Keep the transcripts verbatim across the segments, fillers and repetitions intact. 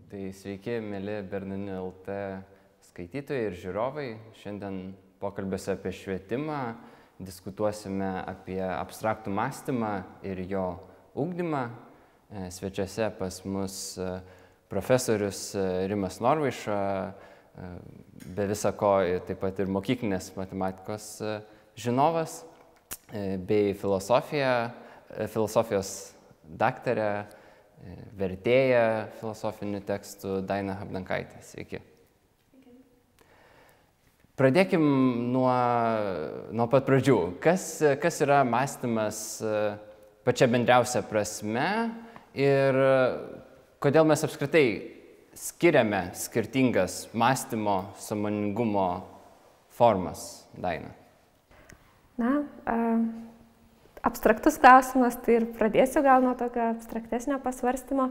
Tai sveiki, mėly Bernardinų L T skaitytojai ir žiūrovai. Šiandien pokalbiuose apie švietimą diskutuosime apie abstraktų mąstymą ir jo ugdymą. Svečiuose pas mus profesorius Rimas Norvaiša, be visa ko taip pat ir mokyklinės matematikos žinovas, bei filosofija, filosofijos daktarė, vertėja filosofinių tekstų Daina Habdankaitė. Sveiki. Pradėkim nuo, nuo pat pradžių. Kas, kas yra mąstymas pačia bendriausia prasme ir kodėl mes apskritai skiriame skirtingas mąstymo, sąmoningumo formas, Daina? Na, uh... abstraktus klausimas, tai ir pradėsiu gal nuo tokio abstraktesnio pasvarstymo.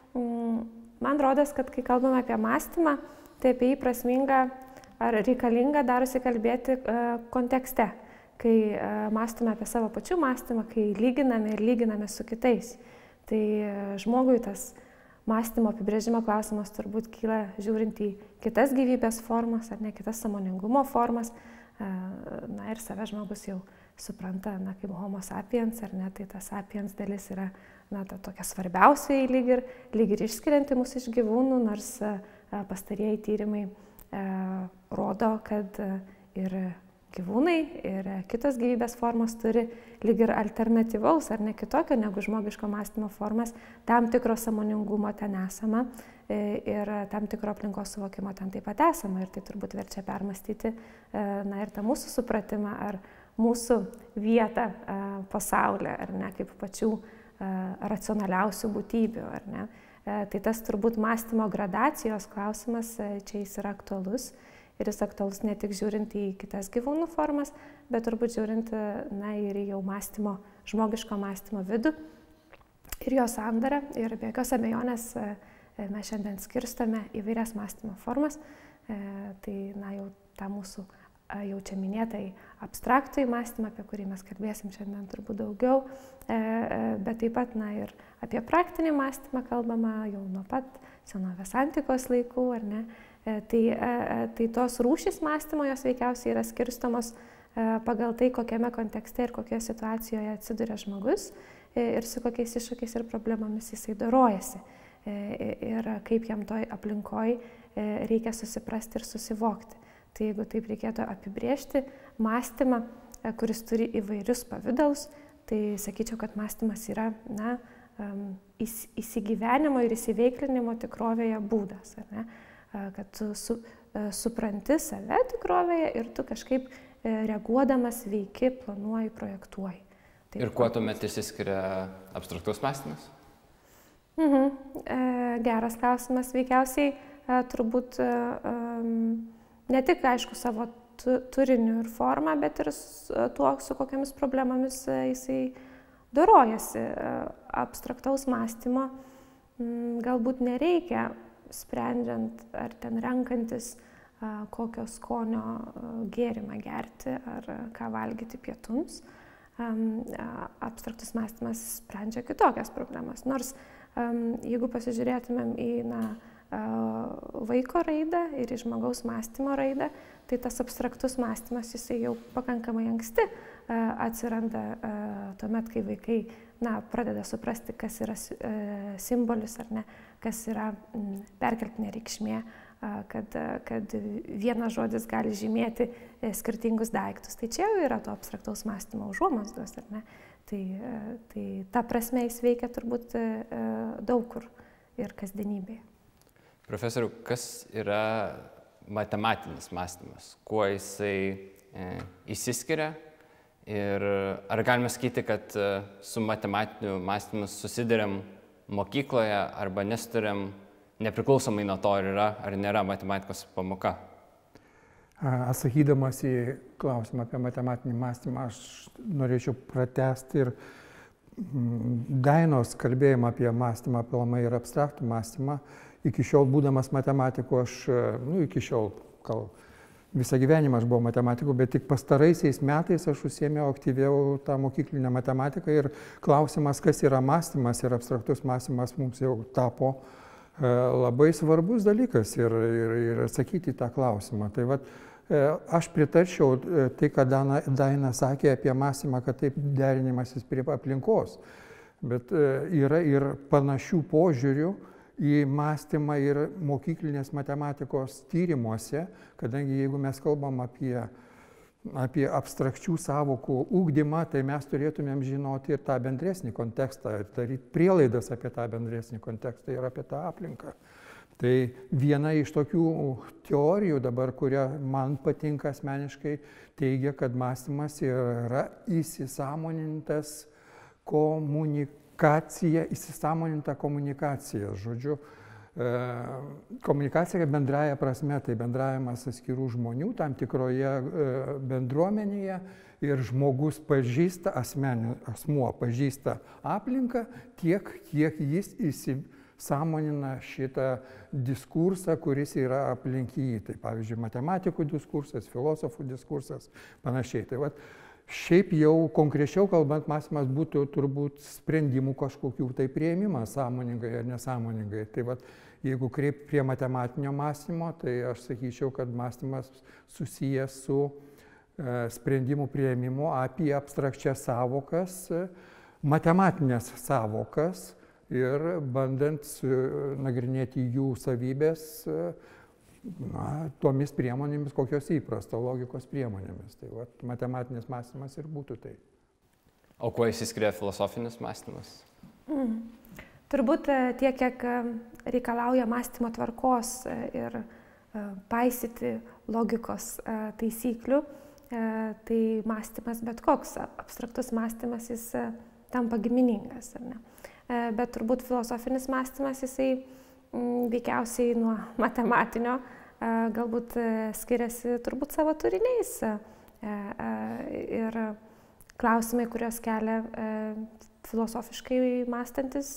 Man rodos, kad kai kalbame apie mąstymą, tai apie jį prasminga ar reikalinga darosi kalbėti kontekste, kai mąstome apie savo pačių mąstymą, kai lyginame ir lyginame su kitais. Tai žmogui tas mąstymo apibrėžimo klausimas turbūt kyla žiūrint į kitas gyvybės formas ar ne kitas sąmoningumo formas. Na ir save žmogus jau supranta, na, kaip homo sapiens, ar ne, tai ta sapiens dalis yra, na, ta tokia svarbiausiai lyg ir, lyg ir išskirianti mus iš gyvūnų, nors a, pastarieji tyrimai a, rodo, kad a, ir gyvūnai, ir kitos gyvybės formos turi lyg ir alternatyvaus, ar ne kitokio negu žmogiško mąstymo formas, tam tikro sąmoningumo ten esama ir tam tikro aplinkos suvokimo ten taip pat esama. Ir tai turbūt verčia permastyti, na, ir tą mūsų supratimą, ar mūsų vietą pasaulyje, ar ne, kaip pačių racionaliausių būtybių, ar ne. Tai tas turbūt mąstymo gradacijos klausimas čia jis yra aktualus. Ir jis aktualus ne tik žiūrint į kitas gyvūnų formas, bet turbūt žiūrint, na, ir į jau mąstymo, žmogiško mąstymo vidų ir jo sandarą. Ir be jokios abejonės mes šiandien skirstome įvairias mąstymo formas. Tai, na, jau tą mūsų jau čia minėtai abstraktųjį mąstymą, apie kurį mes kalbėsim šiandien turbūt daugiau, bet taip pat, na, ir apie praktinį mąstymą kalbama jau nuo pat senovės antikos laikų, ar ne. Tai, tai tos rūšys mąstymo jos veikiausiai yra skirstomos pagal tai, kokiame kontekste ir kokioje situacijoje atsiduria žmogus ir su kokiais iššūkiais ir problemomis jisai dorojasi ir kaip jam toj aplinkoj reikia susiprasti ir susivokti. Tai jeigu taip reikėtų apibrėžti mąstymą, kuris turi įvairius pavidalus, tai sakyčiau, kad mąstymas yra, na, įsigyvenimo ir įsiveiklinimo tikrovėje būdas, ar ne? Kad tu su, supranti save tikrovėje ir tu kažkaip reaguodamas veiki, planuoji, projektuoji. Taip, ir kuo tuomet išsiskiria abstraktus mąstymas? Mhm. Geras klausimas. Veikiausiai turbūt ne tik, aišku, savo turiniu ir formą, bet ir tuo, su kokiamis problemomis jisai dorojasi. Abstraktaus mąstymo galbūt nereikia, sprendžiant ar ten renkantis, kokio skonio gėrimą gerti ar ką valgyti pietums. Abstraktus mąstymas sprendžia kitokias problemas. Nors jeigu pasižiūrėtumėm į, na, vaiko raidą ir į žmogaus mąstymo raidą, tai tas abstraktus mąstymas jisai jau pakankamai anksti atsiranda tuomet, kai vaikai, na, pradeda suprasti, kas yra simbolis ar ne, kas yra perkeltinė reikšmė, kad, kad vienas žodis gali žymėti skirtingus daiktus. Tai čia jau yra to abstraktaus mąstymo užuomazgos, ar ne? Tai, tai ta prasme jis veikia turbūt daug kur ir kasdienybėje. Profesoriau, kas yra matematinis mąstymas? Kuo jisai e, išsiskiria? Ir ar galime sakyti, kad su matematiniu mąstymu susiduriam mokykloje arba nesuturiam nepriklausomai nuo to, ar yra ar nėra matematikos pamoka? Atsakydamas į klausimą apie matematinį mąstymą, aš norėčiau pratęsti ir Dainos kalbėjimą apie mąstymą, aplamai ir abstraktų mąstymą. Iki šiol, būdamas matematiku, aš, nu, iki šiol, gal visą gyvenimą aš buvau matematiku, bet tik pastaraisiais metais aš užsiėmiau aktyviau tą mokyklinę matematiką ir klausimas, kas yra mąstymas ir abstraktus mąstymas, mums jau tapo labai svarbus dalykas ir, ir, ir atsakyti į tą klausimą. Tai vat, aš pritarčiau tai, ką Dana, Daina sakė apie mąstymą, kad taip derinimasis prie aplinkos. Bet yra ir panašių požiūrių į mąstymą ir mokyklinės matematikos tyrimuose, kadangi jeigu mes kalbam apie, apie abstrakčių sąvokų ugdymą, tai mes turėtumėm žinoti ir tą bendresnį kontekstą, ir daryti prielaidas apie tą bendresnį kontekstą ir apie tą aplinką. Tai viena iš tokių teorijų dabar, kuria man patinka asmeniškai, teigia, kad mąstymas yra įsisąmonintas komunikacija, įsisąmoninta komunikacija. Žodžiu, komunikacija bendraja prasme, tai bendravimas atskirų žmonių tam tikroje bendruomenėje ir žmogus pažįsta, asmenį, asmuo pažįsta aplinką tiek, kiek jis įsiveikia. Sąmonina šitą diskursą, kuris yra aplink jį. Tai pavyzdžiui, matematikų diskursas, filosofų diskursas, panašiai. Tai vat, šiaip jau konkrečiau kalbant, mąstymas būtų turbūt sprendimų kažkokių tai priėmimas, sąmoningai ar nesąmoningai. Tai vat, jeigu kreip prie matematinio mąstymo, tai aš sakyčiau, kad mąstymas susijęs su e, sprendimų priėmimu apie abstrakčias savokas, matematinės savokas, ir bandant nagrinėti jų savybės na, tomis priemonėmis, kokios įprasta logikos priemonėmis. Tai vat, matematinis mąstymas ir būtų tai. O kuo išsiskiria filosofinis mąstymas? Mm. Turbūt tiek, kiek reikalauja mąstymo tvarkos ir paisyti logikos taisyklių, tai mąstymas bet koks, abstraktus mąstymas, jis tampa giminingas, ar ne? Bet turbūt filosofinis mąstymas, jisai m, veikiausiai nuo matematinio galbūt skiriasi turbūt savo turiniais. Ir klausimai, kurios kelia filosofiškai mąstantis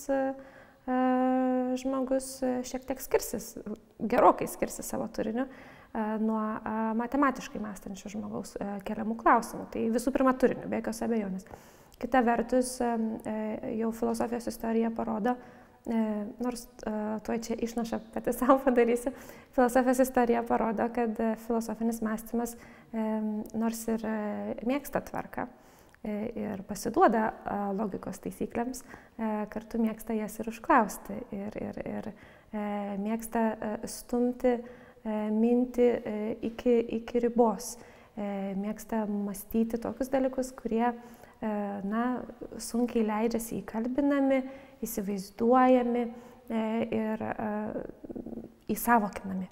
žmogus, šiek tiek skirsis, gerokai skirsis savo turiniu nuo matematiškai mąstančio žmogaus keliamų klausimų. Tai visų pirma turiniu, be jokios abejonės. Kita vertus, jau filosofijos istorija parodo, nors tuoj čia išnašą pati savo padarysiu, filosofijos istorija parodo, kad filosofinis mąstymas nors ir mėgsta tvarką ir pasiduoda logikos taisyklėms, kartu mėgsta jas ir užklausti ir, ir, ir mėgsta stumti mintį iki, iki ribos, mėgsta mąstyti tokius dalykus, kurie na, sunkiai leidžiasi įkalbinami, įsivaizduojami ir įsavokinami.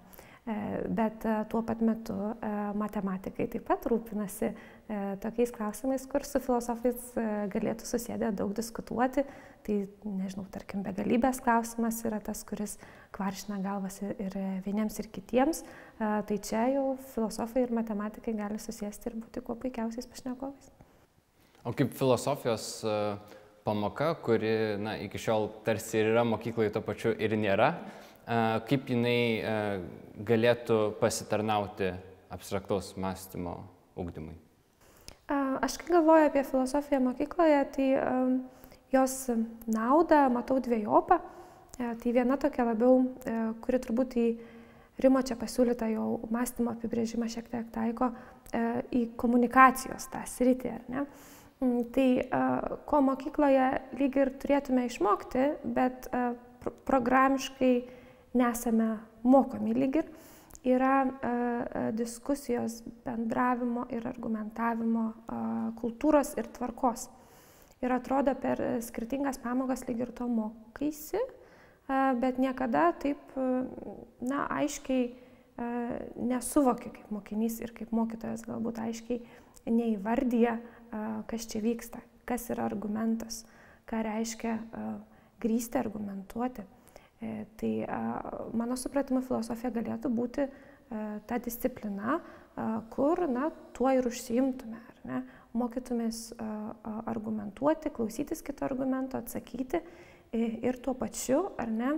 Bet tuo pat metu matematikai taip pat rūpinasi tokiais klausimais, kur su filosofais galėtų susėdę daug diskutuoti. Tai, nežinau, tarkim, begalybės klausimas yra tas, kuris kvaršina galvas ir vieniems ir kitiems. Tai čia jau filosofai ir matematikai gali susėsti ir būti kuo puikiausiais pašnekovais. O kaip filosofijos pamoka, kuri na, iki šiol tarsi ir yra mokykloje, to pačiu ir nėra, kaip jinai galėtų pasitarnauti abstraktaus mąstymo ugdymui? Aš kai galvoju apie filosofiją mokykloje, tai jos naudą matau dviejopą. Tai viena tokia labiau, kuri turbūt į Rimo čia pasiūlytą jau mąstymo apibrėžimą šiek tiek taiko, į komunikacijos tą sritį, ar ne? Tai ko mokykloje lyg ir turėtume išmokti, bet programiškai nesame mokomi lyg ir, yra diskusijos, bendravimo ir argumentavimo kultūros ir tvarkos. Ir atrodo, per skirtingas pamokas lyg ir to mokaisi, bet niekada taip na, aiškiai nesuvoki kaip mokinys ir kaip mokytojas galbūt aiškiai neįvardyja, kas čia vyksta, kas yra argumentas, ką reiškia grįsti, argumentuoti. Tai mano supratimu filosofija galėtų būti ta disciplina, kur na, tuo ir užsiimtume, ar ne? Mokytumės argumentuoti, klausytis kito argumento, atsakyti ir tuo pačiu, ar ne,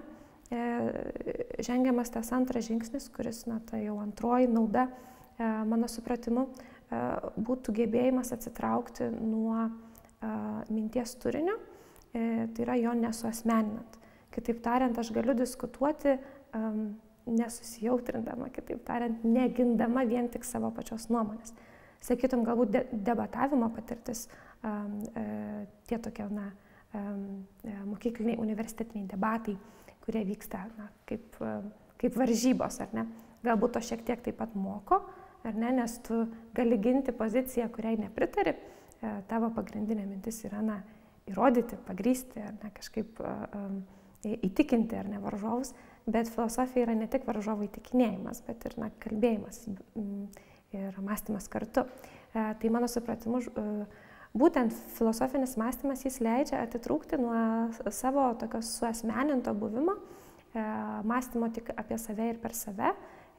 žengiamas tas antras žingsnis, kuris na, ta jau antroji nauda, mano supratimu, būtų gebėjimas atsitraukti nuo minties turinio, tai yra jo nesuasmeninant. Kitaip tariant, aš galiu diskutuoti um, nesusijautrindama, kitaip tariant, negindama vien tik savo pačios nuomonės. Sakytum, galbūt de debatavimo patirtis, um, e, tie tokie, na, um, mokykliniai, universitetiniai debatai, kurie vyksta, na, kaip, kaip varžybos, ar ne? Galbūt to šiek tiek taip pat moko, ar ne, nes tu gali ginti poziciją, kuriai nepritari, tavo pagrindinė mintis yra, na, įrodyti, pagrysti, ar ne, kažkaip um, įtikinti, ar ne, varžovus, bet filosofija yra ne tik varžovų įtikinėjimas, bet ir, na, kalbėjimas ir mąstymas kartu. E, tai mano supratimu, būtent filosofinis mąstymas jis leidžia atitrūkti nuo savo tokio suasmeninto buvimo, e, mąstymo tik apie save ir per save,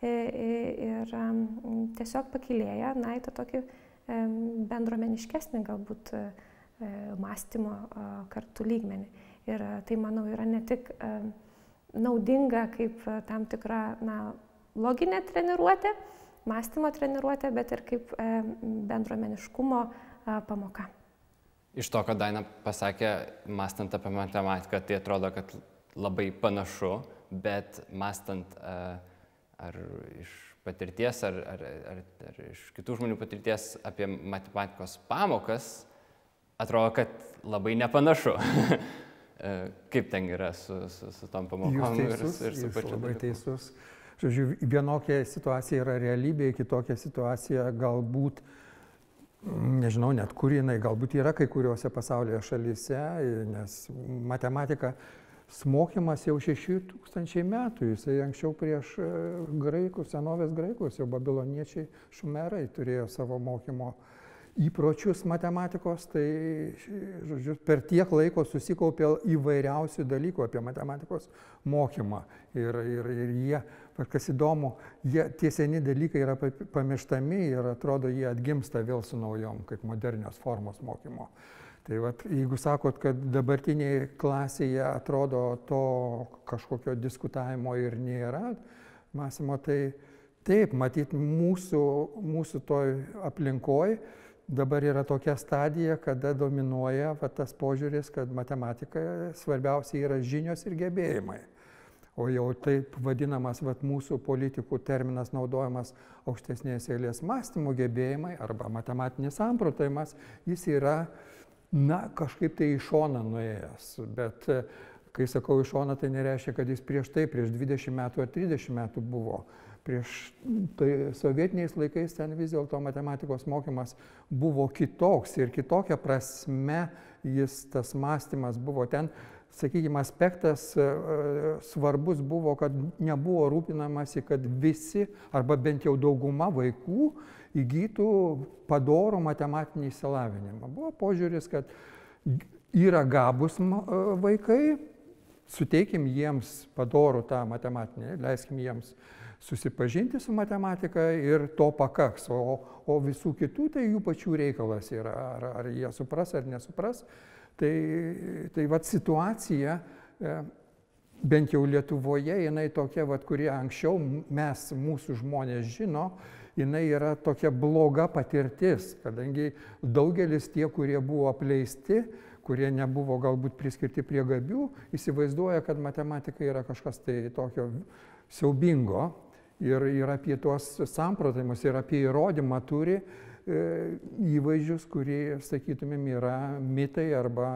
ir tiesiog pakilėja, na, į tą tokį bendruomeniškesnį galbūt mąstymo kartu lygmenį. Ir tai, manau, yra ne tik naudinga kaip tam tikra, na, loginė treniruotė, mąstymo treniruotė, bet ir kaip bendruomeniškumo pamoka. Iš to, ką Daina pasakė, mąstant apie matematiką, tai atrodo, kad labai panašu, bet mąstant ar iš patirties, ar, ar, ar, ar iš kitų žmonių patirties apie matematikos pamokas, atrodo, kad labai nepanašu. Kaip ten yra su, su, su tom pamokom ir, ir su pačiu dalyku. Teisus. Žodžiu, vienokia situacija yra realybė, kitokia situacija galbūt, nežinau net kur jinai, galbūt yra kai kuriuose pasaulio šalyse, nes matematika mokymas jau šeši tūkstančiai metų, jisai anksčiau prieš graikus, senovės graikus, jau babiloniečiai, šumerai turėjo savo mokymo įpročius matematikos, tai žodžiu, per tiek laiko susikaupė įvairiausių dalykų apie matematikos mokymą. Ir, ir, ir jie, kas įdomu, jie, tie seni dalykai yra pamirštami ir atrodo, jie atgimsta vėl su naujom, kaip modernios formos mokymo. Tai vat, jeigu sakot, kad dabartinėje klasėje atrodo to kažkokio diskutavimo ir nėra, mąstymo, tai taip, matyt, mūsų, mūsų toj aplinkoj dabar yra tokia stadija, kada dominuoja va, tas požiūris, kad matematika svarbiausia yra žinios ir gebėjimai. O jau taip vadinamas va, mūsų politikų terminas naudojamas aukštesnės eilės mąstymo gebėjimai arba matematinis samprotavimas, jis yra na, kažkaip tai į šoną nuėjęs, bet kai sakau į šoną, tai nereiškia, kad jis prieš tai, prieš dvidešimt metų ar trisdešimt metų buvo. Prieš tai sovietiniais laikais ten vis dėlto matematikos mokymas buvo kitoks ir kitokia prasme jis tas mąstymas buvo ten. Sakykime, aspektas svarbus buvo, kad nebuvo rūpinamasi, kad visi arba bent jau dauguma vaikų įgytų padorų matematinį išsilavinimą. Buvo požiūris, kad yra gabūs vaikai, suteikim jiems padorų tą matematinį, leiskim jiems susipažinti su matematika ir to pakaks, o, o visų kitų tai jų pačių reikalas yra, ar, ar jie supras ar nesupras. Tai, tai vat situacija, bent jau Lietuvoje, jinai tokia, vat, kurie anksčiau mes, mūsų žmonės žino, jinai yra tokia bloga patirtis, kadangi daugelis tie, kurie buvo apleisti, kurie nebuvo galbūt priskirti prie gabių, įsivaizduoja, kad matematika yra kažkas tai tokio siaubingo ir, ir apie tuos samprotavimus, ir apie įrodymą turi e, įvaizdžius, kurie, sakytumėm, yra mitai arba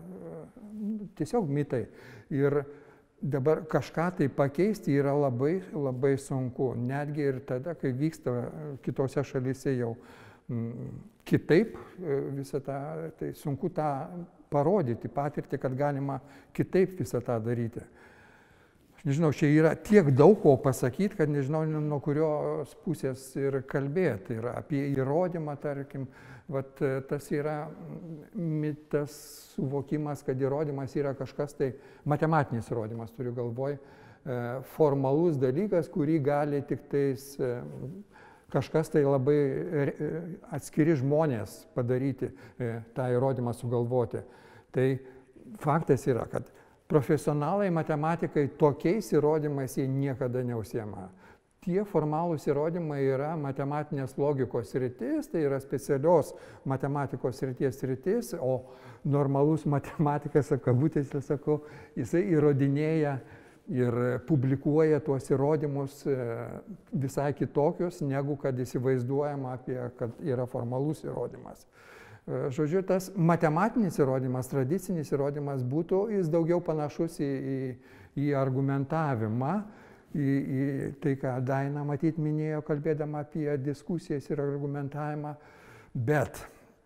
e, tiesiog mitai. Ir dabar kažką tai pakeisti yra labai, labai sunku, netgi ir tada, kai vyksta kitose šalyse jau m, kitaip visą tą, tai sunku tą parodyti, patirti, kad galima kitaip visą tą daryti. Aš nežinau, čia yra tiek daug ko pasakyti, kad nežinau, nuo kurios pusės ir kalbėti. Ir apie įrodymą, tarkim, vat, tas yra mitas suvokimas, kad įrodymas yra kažkas tai, matematinis įrodymas, turiu galvoj, formalus dalykas, kurį gali tik tais kažkas tai labai atskiri žmonės padaryti, tą įrodymą sugalvoti. Tai faktas yra, kad profesionalai matematikai tokiais įrodymais jie niekada neužsiema. tie formalūs įrodymai yra matematinės logikos sritis, tai yra specialios matematikos srities sritis, o normalus matematikas, kabutėse sakau, jisai įrodinėja ir publikuoja tuos įrodymus visai kitokius, negu kad įsivaizduojama apie, kad yra formalus įrodymas. Žodžiu, tas matematinis įrodymas, tradicinis įrodymas būtų, jis daugiau panašus į, į, į argumentavimą, į, į tai, ką Daina matyt minėjo, kalbėdama apie diskusijas ir argumentavimą, bet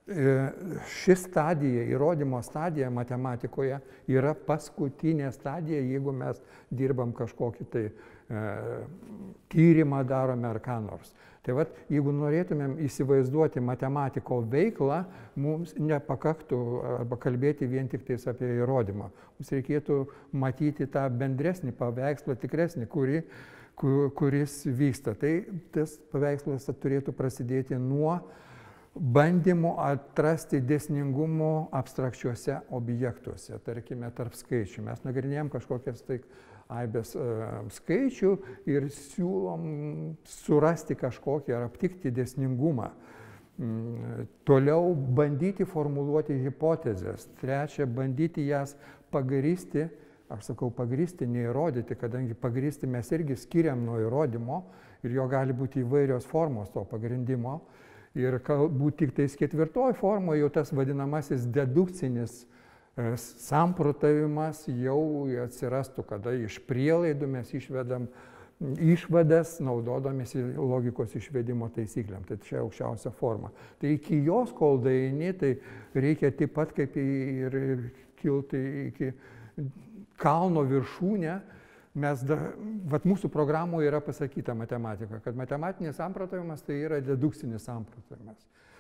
ši stadija, įrodymo stadija matematikoje yra paskutinė stadija, jeigu mes dirbam kažkokį tai e, tyrimą darome ar ką nors. Tai vat, jeigu norėtumėm įsivaizduoti matematiko veiklą, mums nepakaktų arba kalbėti vien tik tais apie įrodymą. Mums reikėtų matyti tą bendresnį paveikslą, tikresnį, kuri, kuris vyksta. Tai tas paveikslas turėtų prasidėti nuo bandymų atrasti dėsningumo abstrakčiuose objektuose, tarkime, tarp skaičių. Mes nagrinėjom kažkokias tai aibės uh, skaičių ir siūlom surasti kažkokį ar aptikti dėsningumą. Mm, toliau bandyti formuluoti hipotezes. Trečia, bandyti jas pagrįsti, aš sakau pagrįsti, neįrodyti, kadangi pagrįsti mes irgi skiriam nuo įrodymo ir jo gali būti įvairios formos to pagrindimo. Ir galbūt tik tais ketvirtoji forma, jau tas vadinamasis dedukcinis samprotavimas jau atsirastų, kada iš prielaidų mes išvedam išvadas, naudodamėsi logikos išvedimo taisyklėm. Tai čia aukščiausia forma. Tai iki jos, kol daeini, tai reikia taip pat kaip ir kilti iki kalno viršūnę. Mes, da, vat mūsų programoje yra pasakyta matematika, kad matematinis samprotavimas tai yra dedukcinis samprotavimas.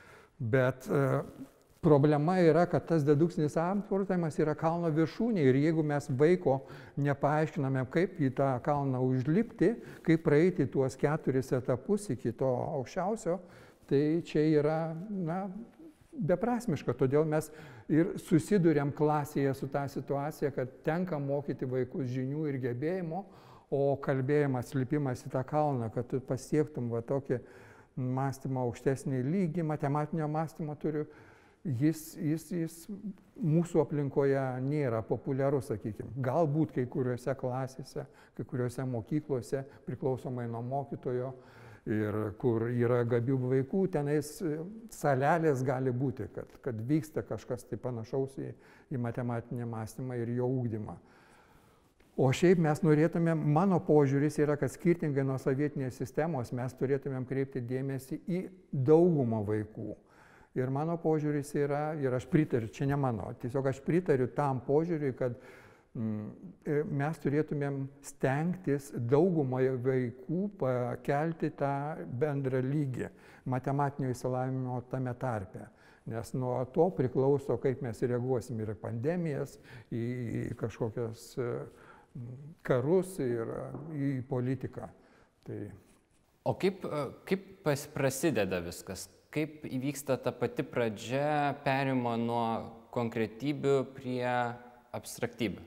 Bet e, problema yra, kad tas dedukcinis samprotavimas yra kalno viršūnė ir jeigu mes vaiko nepaaiškiname, kaip į tą kalną užlipti, kaip praeiti tuos keturis etapus iki to aukščiausio, tai čia yra, na, beprasmiška, todėl mes ir susiduriam klasėje su tą situaciją, kad tenka mokyti vaikus žinių ir gebėjimo, o kalbėjimas, lipimas į tą kalną, kad tu pasiektum va tokį mąstymą aukštesnį lygį, matematinio mąstymo turiu, jis, jis, jis mūsų aplinkoje nėra populiarus, sakykime. Galbūt kai kuriuose klasėse, kai kuriuose mokyklose, priklausomai nuo mokytojo, ir kur yra gabių vaikų, tenais salelės gali būti, kad, kad vyksta kažkas tai panašaus į, į matematinį mąstymą ir jo ugdymą. O šiaip mes norėtumėm, mano požiūris yra, kad skirtingai nuo sovietinės sistemos mes turėtumėm kreipti dėmesį į daugumą vaikų. Ir mano požiūris yra, ir aš pritariu, čia ne mano, tiesiog aš pritariu tam požiūriui, kad mes turėtumėm stengtis daugumoje vaikų pakelti tą bendrą lygį matematinio išsilavinimo tame tarpe. Nes nuo to priklauso, kaip mes reaguosim ir į pandemijas, į kažkokias karus ir į politiką. Tai... O kaip, kaip prasideda viskas? Kaip įvyksta ta pati pradžia perėjimo nuo konkretybių prie abstraktybių?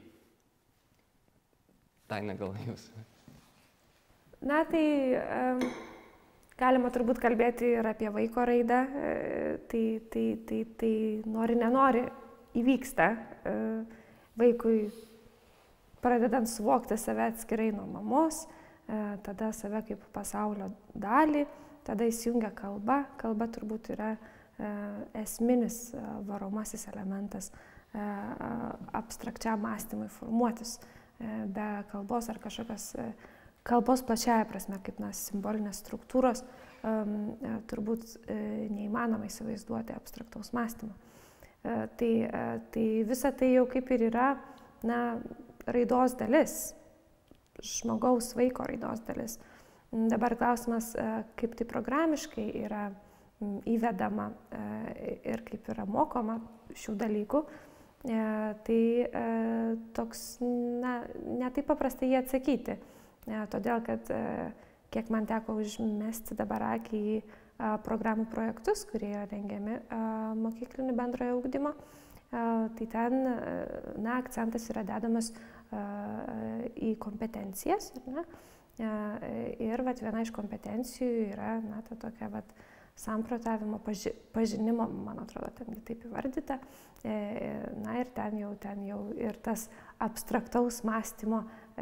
Daina, gal jūs? Na, tai um, galima turbūt kalbėti ir apie vaiko raidą. Tai, tai, tai, tai nori, nenori įvyksta uh, vaikui, pradedant suvokti save atskirai nuo mamos, uh, tada save kaip pasaulio dalį, tada įsijungia kalba. Kalba turbūt yra uh, esminis uh, varomasis elementas uh, abstrakčiam mąstymui formuotis. Be kalbos ar kažkokios kalbos plačiaja prasme, kaip na, simbolinės struktūros, um, turbūt e, neįmanoma įsivaizduoti abstraktaus mąstymo. E, tai, e, tai visa tai jau kaip ir yra na, raidos dalis, žmogaus vaiko raidos dalis. Dabar klausimas, e, kaip tai programiškai yra m, įvedama e, ir kaip yra mokoma šių dalykų. E, tai e, toks, na, ne taip paprastai jį atsakyti, e, todėl kad e, kiek man teko užmesti dabar akį į e, programų projektus, kurie yra rengiami e, mokyklinio bendrojo ugdymo, e, tai ten na, akcentas yra dedamas e, į kompetencijas, ne? Ir vat, viena iš kompetencijų yra na, ta tokia vat, samprotavimo paži, pažinimo, man atrodo, ten taip įvardyta. Na ir ten jau, ten jau ir tas abstraktaus mąstymo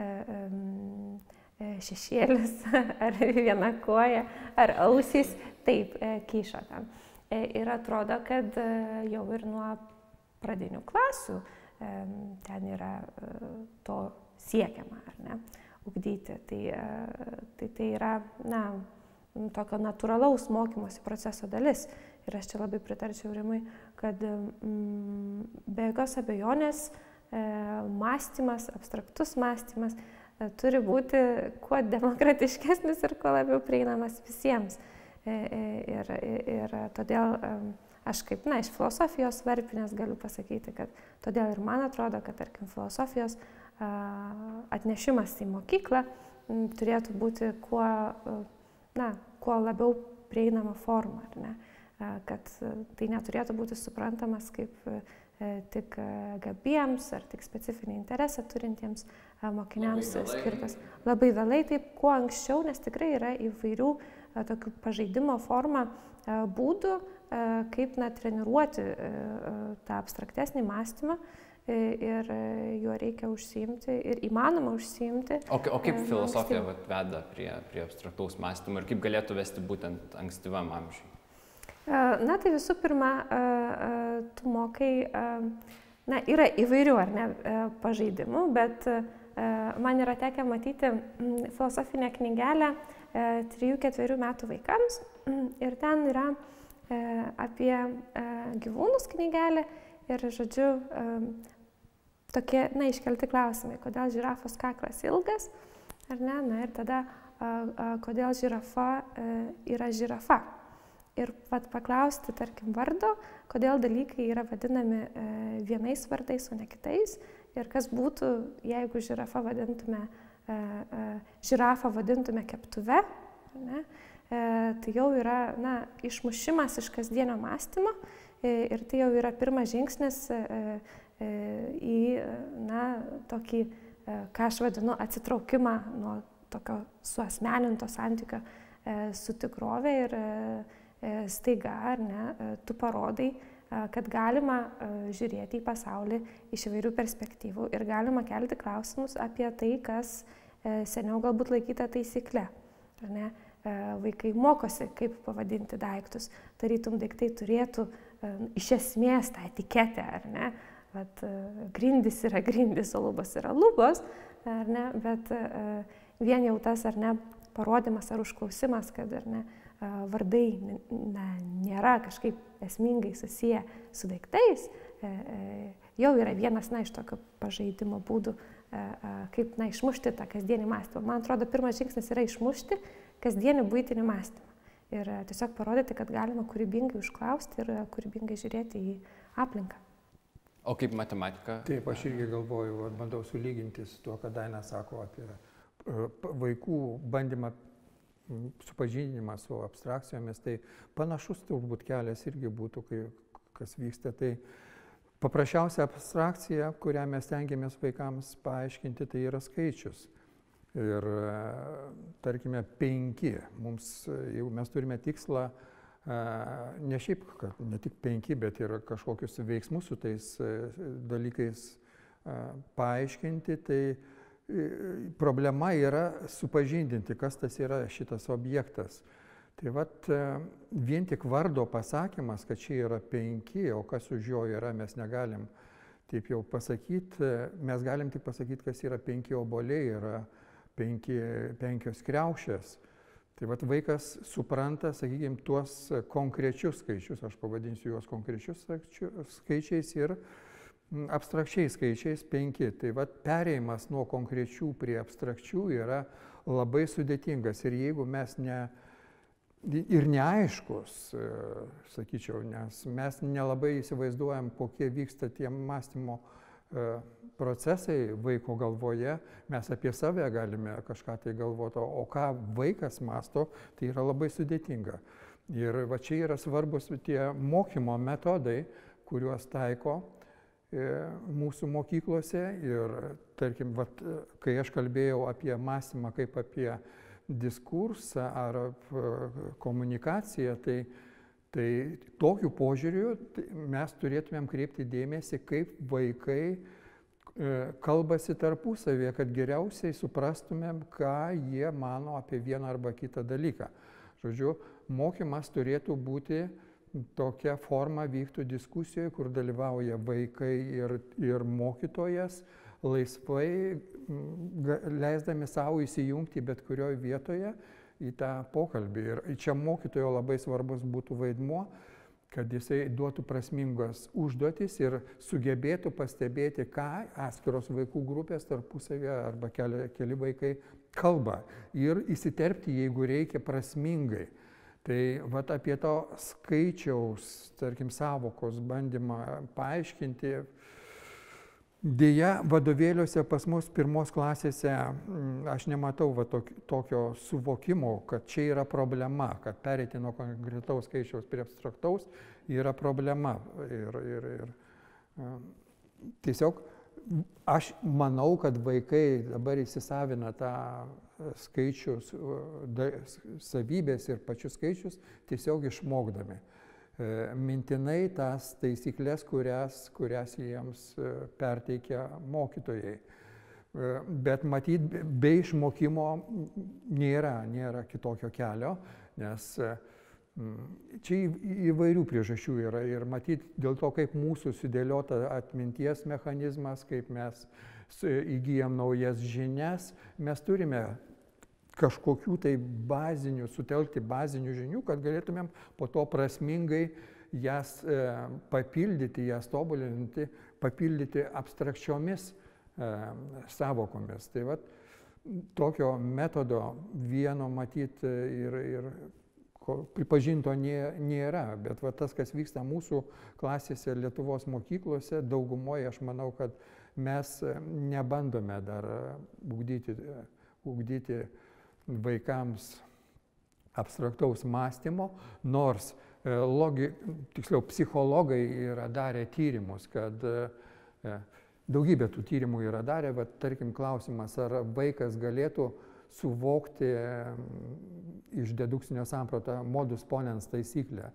šešėlis, ar viena koja, ar ausys, taip kyšo ten. Ir atrodo, kad jau ir nuo pradinių klasių ten yra to siekiama, ar ne? Ugdyti. Tai, tai, tai yra na, tokio natūralaus mokymosi proceso dalis. Ir aš čia labai pritarčiau Rimui, kad mm, be jokios abejonės e, mąstymas, abstraktus mąstymas e, turi būti kuo demokratiškesnis ir kuo labiau prieinamas visiems. E, e, ir, ir todėl e, aš kaip, na, iš filosofijos varpinės galiu pasakyti, kad todėl ir man atrodo, kad, tarkim, filosofijos atnešimas į mokyklą turėtų būti kuo, na, kuo labiau prieinama forma, ar ne? Kad tai neturėtų būti suprantamas kaip tik gabiems ar tik specifinį interesą turintiems mokiniams skirtas. Labai vėlai, taip, kuo anksčiau, nes tikrai yra įvairių tokių pažaidimo formą būdų, kaip na, treniruoti tą abstraktesnį mąstymą. Ir juo reikia užsiimti ir įmanoma užsiimti. O, o kaip filosofija vat, veda prie, prie abstraktaus mąstymo ir kaip galėtų vesti būtent ankstyvam amžiui? Na tai visų pirma, tu mokai, na yra įvairių ar ne pažaidimų, bet man yra tekę matyti filosofinę knygelę trijų ketverių metų vaikams ir ten yra apie gyvūnus knygelė ir, žodžiu, tokie, na, iškelti klausimai, kodėl žirafos kaklas ilgas, ar ne, na ir tada, a, a, kodėl žirafa a, yra žirafa. Ir pat paklausti, tarkim, vardo, kodėl dalykai yra vadinami a, vienais vardais, o ne kitais, ir kas būtų, jeigu žirafa vadintume, a, a, žirafą vadintume keptuve, ar ne, a, tai jau yra, na, išmušimas iš kasdienio mąstymo, ir tai jau yra pirmas žingsnis į, na, tokį, ką aš vadinu, atsitraukimą nuo tokio suasmeninto santykio su tikrove ir staiga, ar ne, tu parodai, kad galima žiūrėti į pasaulį iš įvairių perspektyvų ir galima kelti klausimus apie tai, kas seniau galbūt laikyta taisykle, ar ne. Vaikai mokosi, kaip pavadinti daiktus, tarytum daiktai turėtų iš esmės tą etiketę, ar ne, vat, grindys yra grindys, o lubos yra lubos, ar ne, bet vien jau tas, ar ne, parodymas ar užklausimas, kad, ar ne, vardai na, nėra kažkaip esmingai susiję su daiktais, jau yra vienas, na, iš tokio pažaidimo būdų, kaip, na, išmušti tą kasdienį mąstymą. Man atrodo, pirmas žingsnis yra išmušti kasdienį buitinį mąstymą. Ir tiesiog parodyti, kad galima kūrybingai užklausti ir kūrybingai žiūrėti į aplinką. O kaip matematika? Taip, aš irgi galvoju, bandau sulyginti su tuo, ką Daina sako apie vaikų bandymą supažindinimą su abstrakcijomis. Tai panašus turbūt kelias irgi būtų, kai, kas vyksta. Tai paprasčiausia abstrakcija, kurią mes tengiamės vaikams paaiškinti, tai yra skaičius. Ir, tarkime, penki. Mums, jeigu mes turime tikslą, ne šiaip, kad ne tik penki, bet ir kažkokius veiksmus su tais dalykais paaiškinti, tai problema yra supažindinti, kas tas yra šitas objektas. Tai vat, vien tik vardo pasakymas, kad čia yra penki, o kas už jo yra, mes negalim taip jau pasakyti. Mes galim tik pasakyti, kas yra penki obuoliai, yra penki, penkios kriaušės. Tai vat vaikas supranta, sakykime, tuos konkrečius skaičius, aš pavadinsiu juos konkrečius skaičiais ir abstrakčiais skaičiais penki. Tai vat perėjimas nuo konkrečių prie abstrakčių yra labai sudėtingas. Ir jeigu mes ne, ir neaiškus, sakyčiau, nes mes nelabai įsivaizduojam, kokie vyksta tie mąstymo procesai vaiko galvoje, mes apie save galime kažką tai galvoti, o ką vaikas mąsto, tai yra labai sudėtinga. Ir va čia yra svarbus tie mokymo metodai, kuriuos taiko mūsų mokyklose ir, tarkim, vat, kai aš kalbėjau apie mąstymą kaip apie diskursą ar komunikaciją, tai, tai tokiu požiūriu mes turėtumėm kreipti dėmesį, kaip vaikai kalbasi tarpusavėje, kad geriausiai suprastumėm, ką jie mano apie vieną arba kitą dalyką. Žodžiu, mokymas turėtų būti tokia forma, vyktų diskusijoje, kur dalyvauja vaikai ir, ir mokytojas, laisvai leisdami savo įsijungti bet kurioje vietoje į tą pokalbį. Ir čia mokytojo labai svarbus būtų vaidmuo, kad jisai duotų prasmingas užduotis ir sugebėtų pastebėti, ką atskiros vaikų grupės tarpusavėje arba keli, keli vaikai kalba ir įsiterpti, jeigu reikia, prasmingai. Tai vat apie to skaičiaus, tarkim, savokos bandymą paaiškinti. Deja, vadovėliuose pas mus pirmos klasėse aš nematau va, tokio suvokimo, kad čia yra problema, kad pereiti nuo konkretaus skaičiaus prie abstraktaus yra problema. Ir, ir, ir, tiesiog aš manau, kad vaikai dabar įsisavina tą skaičius, savybės ir pačius skaičius tiesiog išmokdami. Mintinai tas taisyklės, kurias, kurias jiems perteikia mokytojai. Bet matyt, be išmokimo nėra, nėra kitokio kelio, nes čia įvairių priežasčių yra ir matyt dėl to, kaip mūsų sudėliota atminties mechanizmas, kaip mes įgyjam naujas žinias, mes turime kažkokių tai bazinių, sutelkti bazinių žinių, kad galėtumėm po to prasmingai jas e, papildyti, jas tobulinti, papildyti abstrakčiomis e, savokomis. Tai vat, tokio metodo vieno matyti ir, ir pripažinto nėra, bet vat, tas, kas vyksta mūsų klasėse Lietuvos mokyklose, daugumoje aš manau, kad mes nebandome dar ugdyti, ugdyti vaikams abstraktaus mąstymo, nors logi, tiksliau, psichologai yra darę tyrimus, kad daugybė tų tyrimų yra darę, bet tarkim klausimas, ar vaikas galėtų suvokti iš dedukcinio samprato modus ponens taisyklę.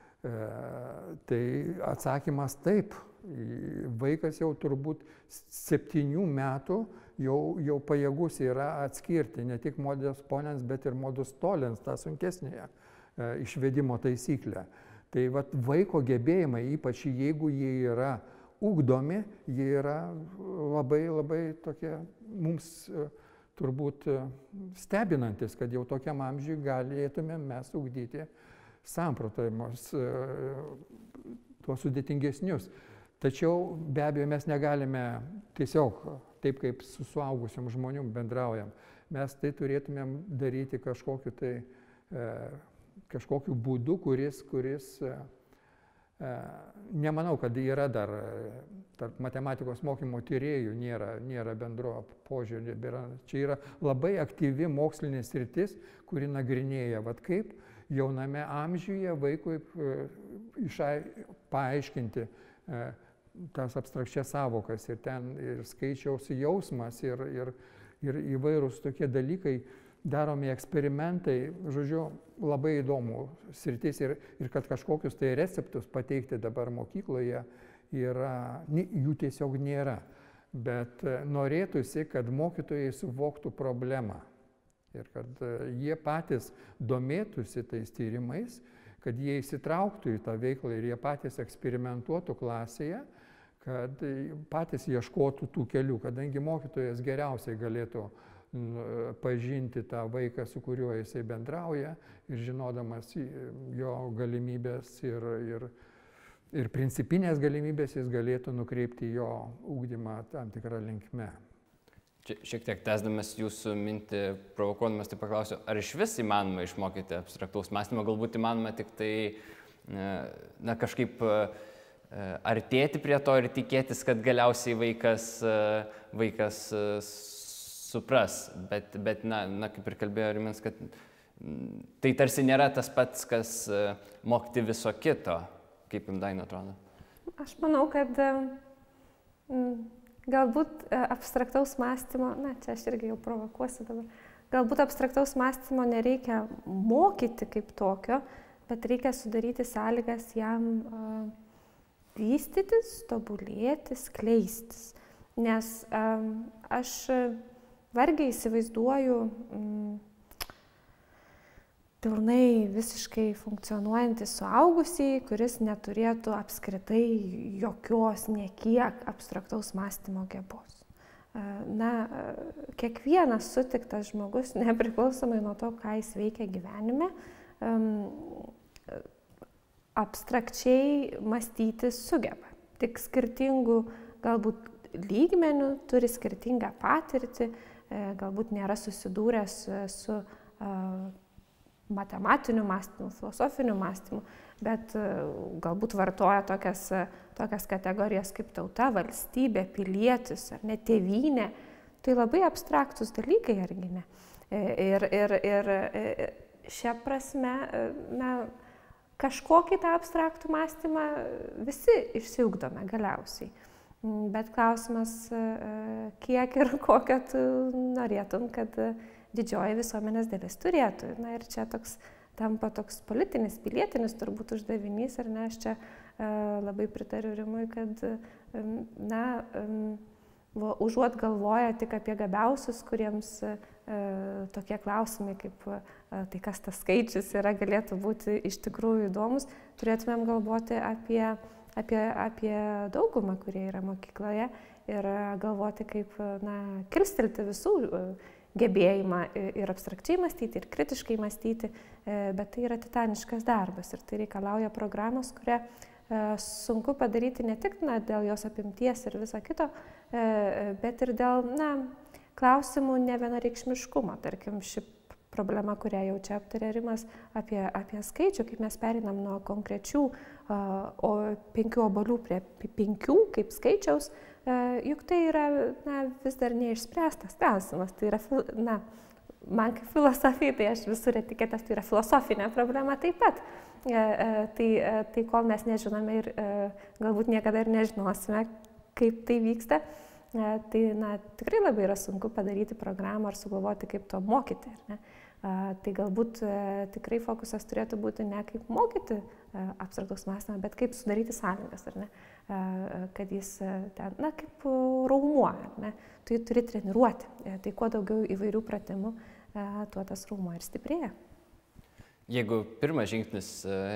Tai atsakymas taip. Vaikas jau turbūt septynių metų jau, jau pajėgus yra atskirti ne tik modus ponens, bet ir modus tollens, tą sunkesnėje išvedimo taisyklę. Tai vat, vaiko gebėjimai, ypač jeigu jie yra ugdomi, jie yra labai, labai tokie mums turbūt stebinantis, kad jau tokiam amžiui galėtume mes ugdyti samprotavimus, tuos sudėtingesnius. Tačiau be abejo mes negalime tiesiog taip, kaip su suaugusiam žmonėm bendraujam. Mes tai turėtumėm daryti kažkokiu, tai, e, kažkokiu būdu, kuris, kuris e, nemanau, kad yra dar tarp matematikos mokymo tyrėjų, nėra, nėra bendro požiūrį. Čia yra labai aktyvi mokslinė sritis, kuri nagrinėja, vat kaip jauname amžiuje vaikui išai, paaiškinti e, tas abstrakčias savokas ir ten ir skaičiaus jausmas ir, ir, ir įvairūs tokie dalykai, daromi eksperimentai, žodžiu, labai įdomu sritis ir, ir kad kažkokius tai receptus pateikti dabar mokykloje yra, jų tiesiog nėra, bet norėtųsi, kad mokytojai suvoktų problemą ir kad jie patys domėtųsi tais tyrimais, kad jie įsitrauktų į tą veiklą ir jie patys eksperimentuotų klasėje, kad patys ieškotų tų kelių, kadangi mokytojas geriausiai galėtų pažinti tą vaiką, su kuriuo jisai bendrauja ir žinodamas jo galimybės ir, ir, ir principinės galimybės jis galėtų nukreipti jo ugdymą tam tikrą linkme. Čia šiek tiek tęsdamas jūsų mintį, provokuodamas, tai paklausiu, ar iš vis įmanoma išmokyti abstraktaus mąstymo, galbūt įmanoma tik tai na, kažkaip artėti prie to ir tikėtis, kad galiausiai vaikas, vaikas supras, bet, bet na, na, kaip ir kalbėjo Rimins, kad tai tarsi nėra tas pats, kas mokyti viso kito, kaip jums Daina atrodo? Aš manau, kad Galbūt abstraktaus mąstymo, na, čia aš irgi jau provokuosiu dabar, galbūt abstraktaus mąstymo nereikia mokyti kaip tokio, bet reikia sudaryti sąlygas jam uh, vystytis, tobulėti, skleistis. Nes um, aš vargiai įsivaizduoju um, pilnai visiškai funkcionuojantį suaugusį, kuris neturėtų apskritai jokios niekiek abstraktaus mąstymo gebos. Na, kiekvienas sutiktas žmogus, nepriklausomai nuo to, ką jis veikia gyvenime, abstrakčiai mąstyti sugeba. Tik skirtingų galbūt lygmenių, turi skirtingą patirtį, galbūt nėra susidūręs su matematiniu mąstymu, filosofiniu mąstymu, bet galbūt vartoja tokias, tokias kategorijas kaip tauta, valstybė, pilietis ar net tėvynė. Tai labai abstraktus dalykai, argi ne? Ir, ir, ir šia prasme, na, kažkokį tą abstraktų mąstymą visi išsiugdome galiausiai. Bet klausimas, kiek ir kokią tu norėtum, kad didžioji visuomenės dalis turėtų. Na ir čia toks tampa toks politinis, pilietinis turbūt uždavinys, ar ne, aš čia uh, labai pritariu Rimui, kad, um, na, um, užuot galvoja tik apie gabiausius, kuriems uh, tokie klausimai kaip uh, tai kas tas skaičius yra, galėtų būti iš tikrųjų įdomus, turėtumėm galvoti apie, apie, apie daugumą, kurie yra mokykloje ir uh, galvoti, kaip, na, kilstelti visų uh, gebėjimą ir abstrakčiai mąstyti, ir kritiškai mąstyti, bet tai yra titaniškas darbas ir tai reikalauja programos, kurią sunku padaryti ne tik na, dėl jos apimties ir viso kito, bet ir dėl na, klausimų nevienareikšmiškumo. Tarkim, ši problema, kurią jau čia aptarė Rimas apie, apie skaičių, kaip mes perinam nuo konkrečių o penkių obuolių prie penkių kaip skaičiaus, juk tai yra na, vis dar neišspręstas klausimas. Tai yra, na, man kaip filosofijai, tai aš visur etiketės, tai yra filosofinė problema taip pat. Tai, tai kol mes nežinome ir galbūt niekada ir nežinosime, kaip tai vyksta, tai na, tikrai labai yra sunku padaryti programą ar sugalvoti, kaip to mokyti. Ar ne? Tai galbūt tikrai fokusas turėtų būti ne kaip mokyti abstraktaus mąstymą, bet kaip sudaryti sąlygas, ar ne? Kad jis ten, na, kaip raumuo, ar ne? Tu jį turi treniruoti. Tai kuo daugiau įvairių pratimų, tuo tas raumuo ir stiprėja. Jeigu pirmas žingsnis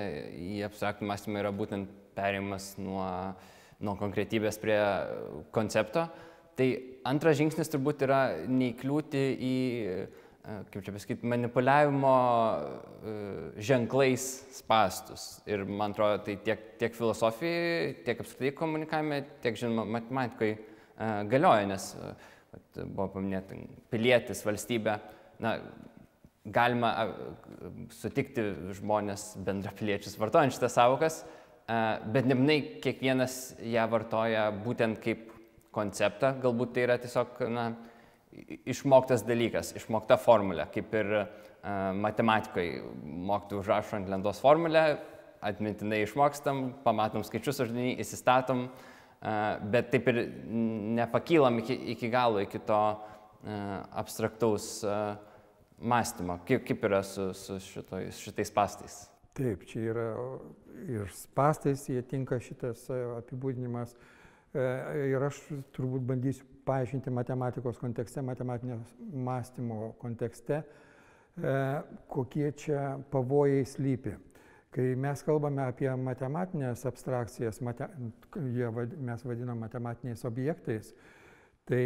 į abstraktų mąstymą yra būtent perėjimas nuo, nuo konkretybės prie koncepto, tai antras žingsnis turbūt yra neįkliūti į, kaip čia pasakyti, manipuliavimo ženklais spąstus. Ir man atrodo, tai tiek, tiek filosofijai, tiek apskritai komunikavime, tiek, žinoma, matematikoje galioja, nes buvo paminėta pilietis, valstybė. Na, galima sutikti žmonės, bendrapiliečius, vartojant šitas savokas, bet nebūtinai kiekvienas ją vartoja būtent kaip konceptą. Galbūt tai yra tiesiog na, išmoktas dalykas, išmokta formulė, kaip ir matematikoje mokytojai užrašo ant lentos formulę, atmintinai išmokstam, pamatom skaičius uždavinį, įsistatom, bet taip ir nepakylam iki, iki galo, iki to abstraktaus mąstymo. Kaip, kaip yra su, su šitoj, šitais spąstais? Taip, čia yra ir spąstais, jie tinka šitas apibūdinimas. Ir aš turbūt bandysiu paaiškinti matematikos kontekste, matematinio mąstymo kontekste, kokie čia pavojai slypi. Kai mes kalbame apie matematinės abstrakcijas, mate, mes vadinam matematiniais objektais, tai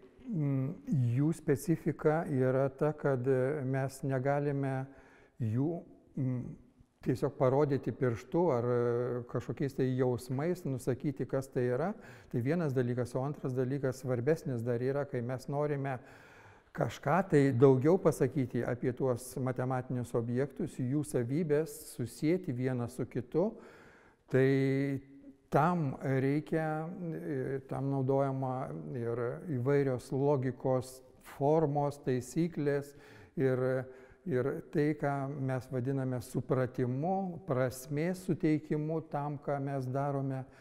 jų specifika yra ta, kad mes negalime jų tiesiog parodyti pirštu ar kažkokiais tai jausmais, nusakyti, kas tai yra. Tai vienas dalykas, o antras dalykas svarbesnis dar yra, kai mes norime kažką tai daugiau pasakyti apie tuos matematinius objektus, jų savybės, susijęti vieną su kitu, tai tam reikia, tam naudojama ir įvairios logikos formos, taisyklės ir, ir tai, ką mes vadiname supratimu, prasmės suteikimu tam, ką mes darome.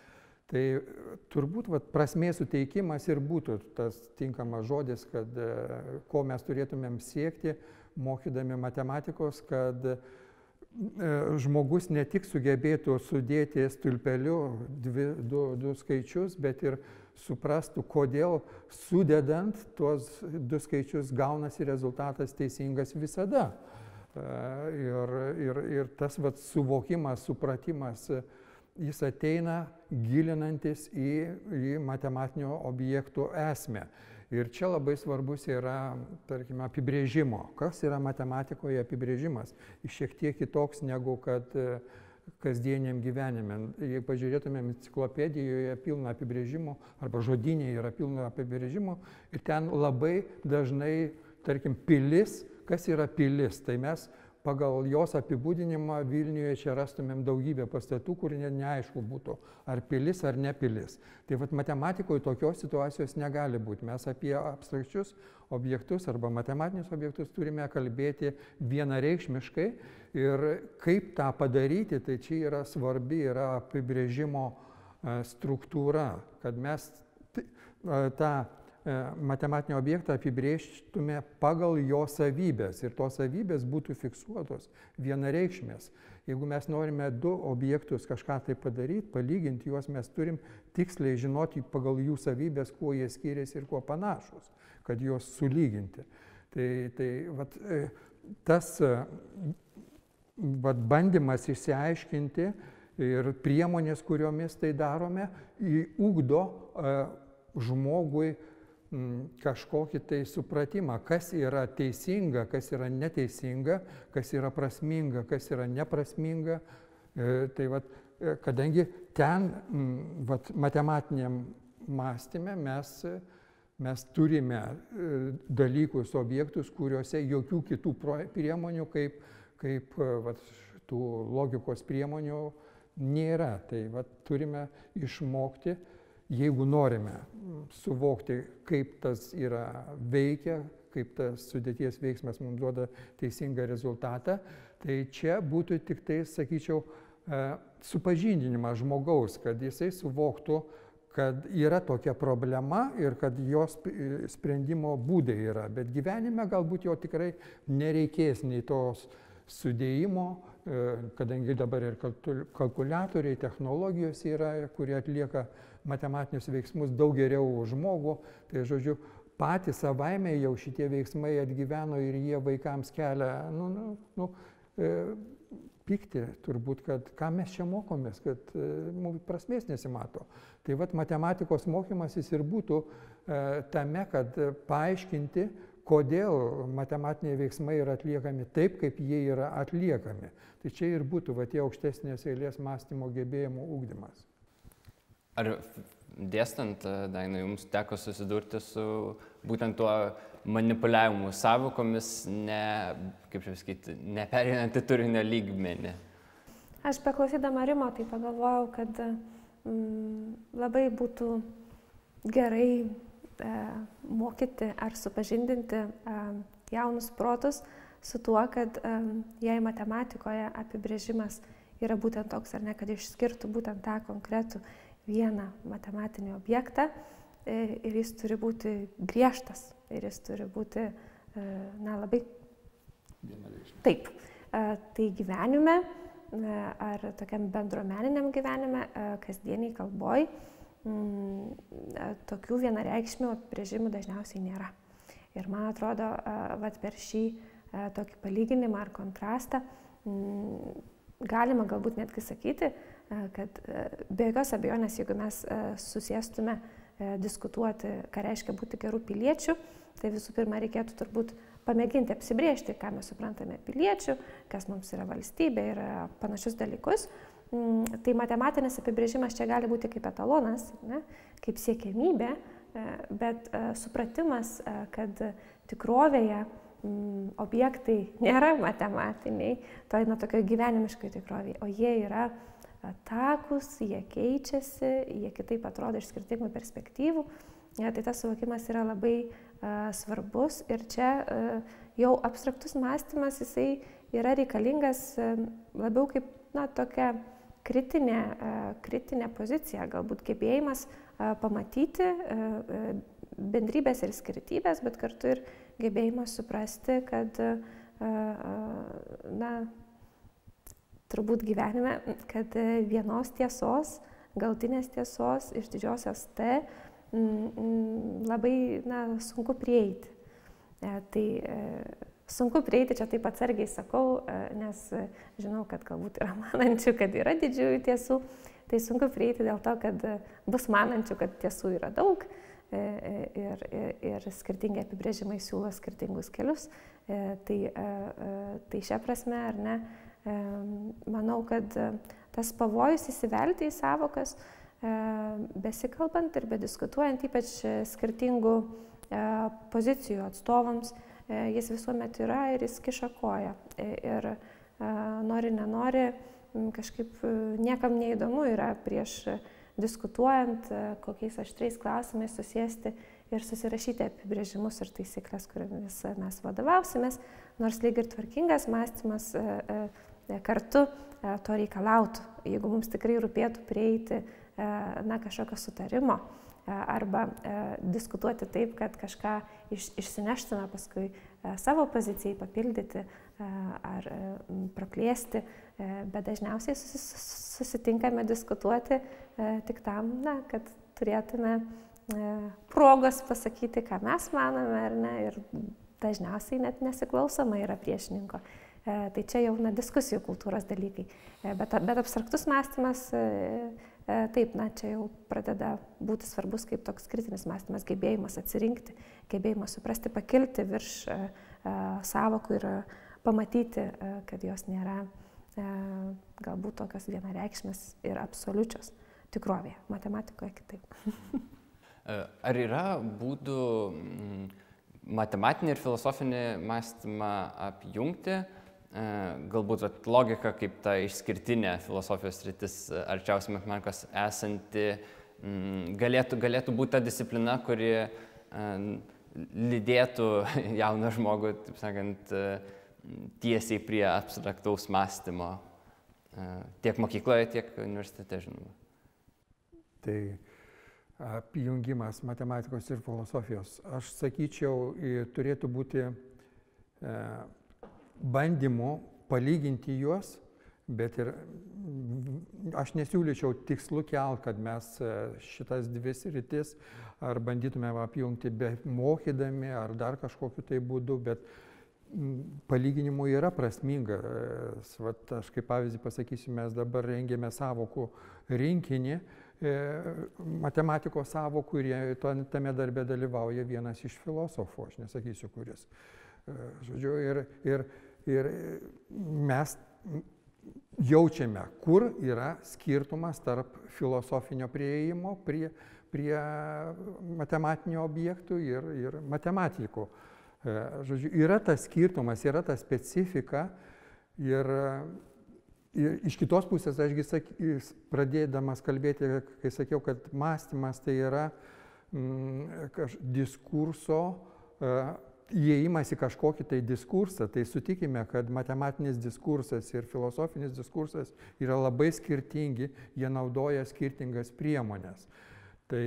Tai turbūt vat, prasmės suteikimas ir būtų tas tinkamas žodis, kad ko mes turėtumėm siekti, mokydami matematikos, kad žmogus ne tik sugebėtų sudėti stulpeliu dvi, du, du skaičius, bet ir suprastų, kodėl sudedant tuos du skaičius gaunasi rezultatas teisingas visada. Ir, ir, ir tas vat, suvokimas, supratimas, jis ateina gilinantis į, į matematinių objektų esmę. Ir čia labai svarbus yra, tarkime, apibrėžimo. Kas yra matematikoje apibrėžimas? Jis šiek tiek kitoks negu kad kasdieniam gyvenime. Jei pažiūrėtumėm enciklopedijoje pilna apibrėžimų, arba žodynėje yra pilna apibrėžimų, ir ten labai dažnai, tarkim, pilis, kas yra pilis, tai mes pagal jos apibūdinimą Vilniuje čia rastumėm daugybę pastatų, kur ne, neaišku būtų, ar pilis, ar ne pilis. Tai vat, matematikoje tokios situacijos negali būti. Mes apie abstrakčius objektus arba matematinius objektus turime kalbėti vienareikšmiškai. Ir kaip tą padaryti, tai čia yra svarbi yra apibrėžimo struktūra, kad mes tą matematinį objektą apibrėžtume pagal jo savybės ir tos savybės būtų fiksuotos vienareikšmės. Jeigu mes norime du objektus kažką tai padaryti, palyginti juos, mes turim tiksliai žinoti pagal jų savybės, kuo jie skiriasi ir kuo panašus, kad juos sulyginti. Tai, tai vat, tas vat, bandymas išsiaiškinti ir priemonės, kuriomis tai darome, ugdo žmogui kažkokį tai supratimą, kas yra teisinga, kas yra neteisinga, kas yra prasminga, kas yra neprasminga. Tai vat, kadangi ten vat, matematiniam mąstyme mes, mes turime dalykus, objektus, kuriuose jokių kitų priemonių, kaip, kaip vat, tų logikos priemonių nėra. Tai vat, turime išmokti, jeigu norime suvokti, kaip tas yra veikia, kaip tas sudėties veiksmas mums duoda teisingą rezultatą, tai čia būtų tik tai, sakyčiau, supažindinimas žmogaus, kad jisai suvoktų, kad yra tokia problema ir kad jos sprendimo būdai yra. Bet gyvenime galbūt jo tikrai nereikės nei tos sudėjimo, kadangi dabar ir kalkuliatoriai, technologijos yra, kurie atlieka matematinius veiksmus daug geriau už žmogų. Tai, žodžiu, patys savaime jau šitie veiksmai atgyveno ir jie vaikams kelia, nu, nu, nu, e, pykti turbūt, kad ką mes čia mokomės, kad e, mums prasmės nesimato. Tai vat matematikos mokymasis ir būtų e, tame, kad paaiškinti, kodėl matematiniai veiksmai yra atliekami taip, kaip jie yra atliekami. Tai čia ir būtų va, tie aukštesnės eilės mąstymo gebėjimų ugdymas. Ar dėstant, Daina, jums teko susidurti su būtent tuo manipuliavimu sąvokomis, ne, kaip čia sakyti, nepereinant į turinio lygmenį? Aš beklausydama Rimo tai pagalvojau, kad mm, labai būtų gerai e, mokyti ar supažindinti e, jaunus protus su tuo, kad e, jei matematikoje apibrėžimas yra būtent toks, ar ne, kad išskirtų būtent tą konkretų vieną matematinį objektą e, ir jis turi būti griežtas ir jis turi būti e, na, labai... Taip. E, tai gyvenime e, ar tokiam bendruomeniniam gyvenime, e, kasdieniai kalboj, m, e, tokių vienareikšmių apibrėžimų dažniausiai nėra. Ir man atrodo, e, vat per šį e, tokį palyginimą ar kontrastą m, galima galbūt netgi sakyti, kad be jokios abejonės, jeigu mes susėstume diskutuoti, ką reiškia būti gerų piliečių, tai visų pirma reikėtų turbūt pamėginti apsibriežti, ką mes suprantame piliečių, kas mums yra valstybė ir panašius dalykus. Tai matematinis apibrėžimas čia gali būti kaip etalonas, ne, kaip siekiamybė, bet supratimas, kad tikrovėje objektai nėra matematiniai, to eina tokio gyvenimiškai tikrovėje, o jie yra takus, jie keičiasi, jie kitaip atrodo iš skirtingų perspektyvų. Ja, tai tas suvokimas yra labai uh, svarbus ir čia uh, jau abstraktus mąstymas, jisai yra reikalingas uh, labiau kaip na, tokia kritinė, kritinė pozicija, galbūt gebėjimas pamatyti bendrybės ir skirtybės, bet kartu ir gebėjimas suprasti, kad, na, turbūt gyvenime, kad vienos tiesos, galtinės tiesos iš didžiosios T labai, na, sunku prieiti. Tai sunku prieiti, čia taip atsargiai sakau, nes žinau, kad galbūt yra manančių, kad yra didžiųjų tiesų, tai sunku prieiti dėl to, kad bus manančių, kad tiesų yra daug ir, ir, ir skirtingi apibrėžimai siūlo skirtingus kelius. Tai, tai šia prasme, ar ne, manau, kad tas pavojus įsivelti į savokas, besikalbant ir bediskutuojant ypač skirtingų pozicijų atstovams, jis visuomet yra ir jis kiša koją. Ir nori, nenori, kažkaip niekam neįdomu yra prieš diskutuojant kokiais aštriais klausimais susėsti ir susirašyti apibrėžimus ir taisyklės, kuriomis mes vadovausimės, nors lyg ir tvarkingas mąstymas kartu to reikalautų. Jeigu mums tikrai rūpėtų prieiti na, kažkokio sutarimo, arba e, diskutuoti taip, kad kažką iš, išsineštume paskui e, savo pozicijai, papildyti e, ar e, praplėsti, e, bet dažniausiai sus, susitinkame diskutuoti e, tik tam, na, kad turėtume e, progos pasakyti, ką mes manome, ar ne, ir dažniausiai net nesiklausoma yra priešininko. E, tai čia jau na, diskusijų kultūros dalykai, e, bet, bet abstraktus mąstymas e, taip, na, čia jau pradeda būti svarbus kaip toks kritinis mąstymas, gebėjimas atsirinkti, gebėjimas suprasti, pakilti virš e, e, savokų ir pamatyti, e, kad jos nėra e, galbūt tokios vienareikšmės ir absoliučios tikrovėje, matematikoje kitaip. Ar yra būdų matematinį ir filosofinį mąstymą apjungti? Galbūt vat, logika kaip ta išskirtinė filosofijos sritis arčiausiai matematikos esanti galėtų, galėtų būti ta disciplina, kuri lydėtų jauną žmogų, taip sakant, tiesiai prie abstraktaus mąstymo tiek mokykloje, tiek universitete, žinoma. Tai apjungimas matematikos ir filosofijos, aš sakyčiau, turėtų būti bandymų palyginti juos, bet ir aš nesiūlyčiau tikslu kelt, kad mes šitas dvi sritis ar bandytume apjungti be mokydami ar dar kažkokiu tai būdu, bet palyginimų yra prasminga. Vat aš kaip pavyzdį pasakysiu, mes dabar rengėme sąvokų rinkinį, matematikos sąvokų ir tame darbe dalyvauja vienas iš filosofų, aš nesakysiu kuris. Žodžiu, ir, ir, ir mes jaučiame, kur yra skirtumas tarp filosofinio prieėjimo prie, prie matematinių objektų ir, ir matematikų. Žodžiu, yra tas skirtumas, yra ta specifika ir, ir iš kitos pusės, ašgi sak, pradėdamas kalbėti, kai sakiau, kad mąstymas tai yra mm, kaž, diskurso įėjimas į kažkokį tai diskursą, tai sutikime, kad matematinis diskursas ir filosofinis diskursas yra labai skirtingi, jie naudoja skirtingas priemonės. Tai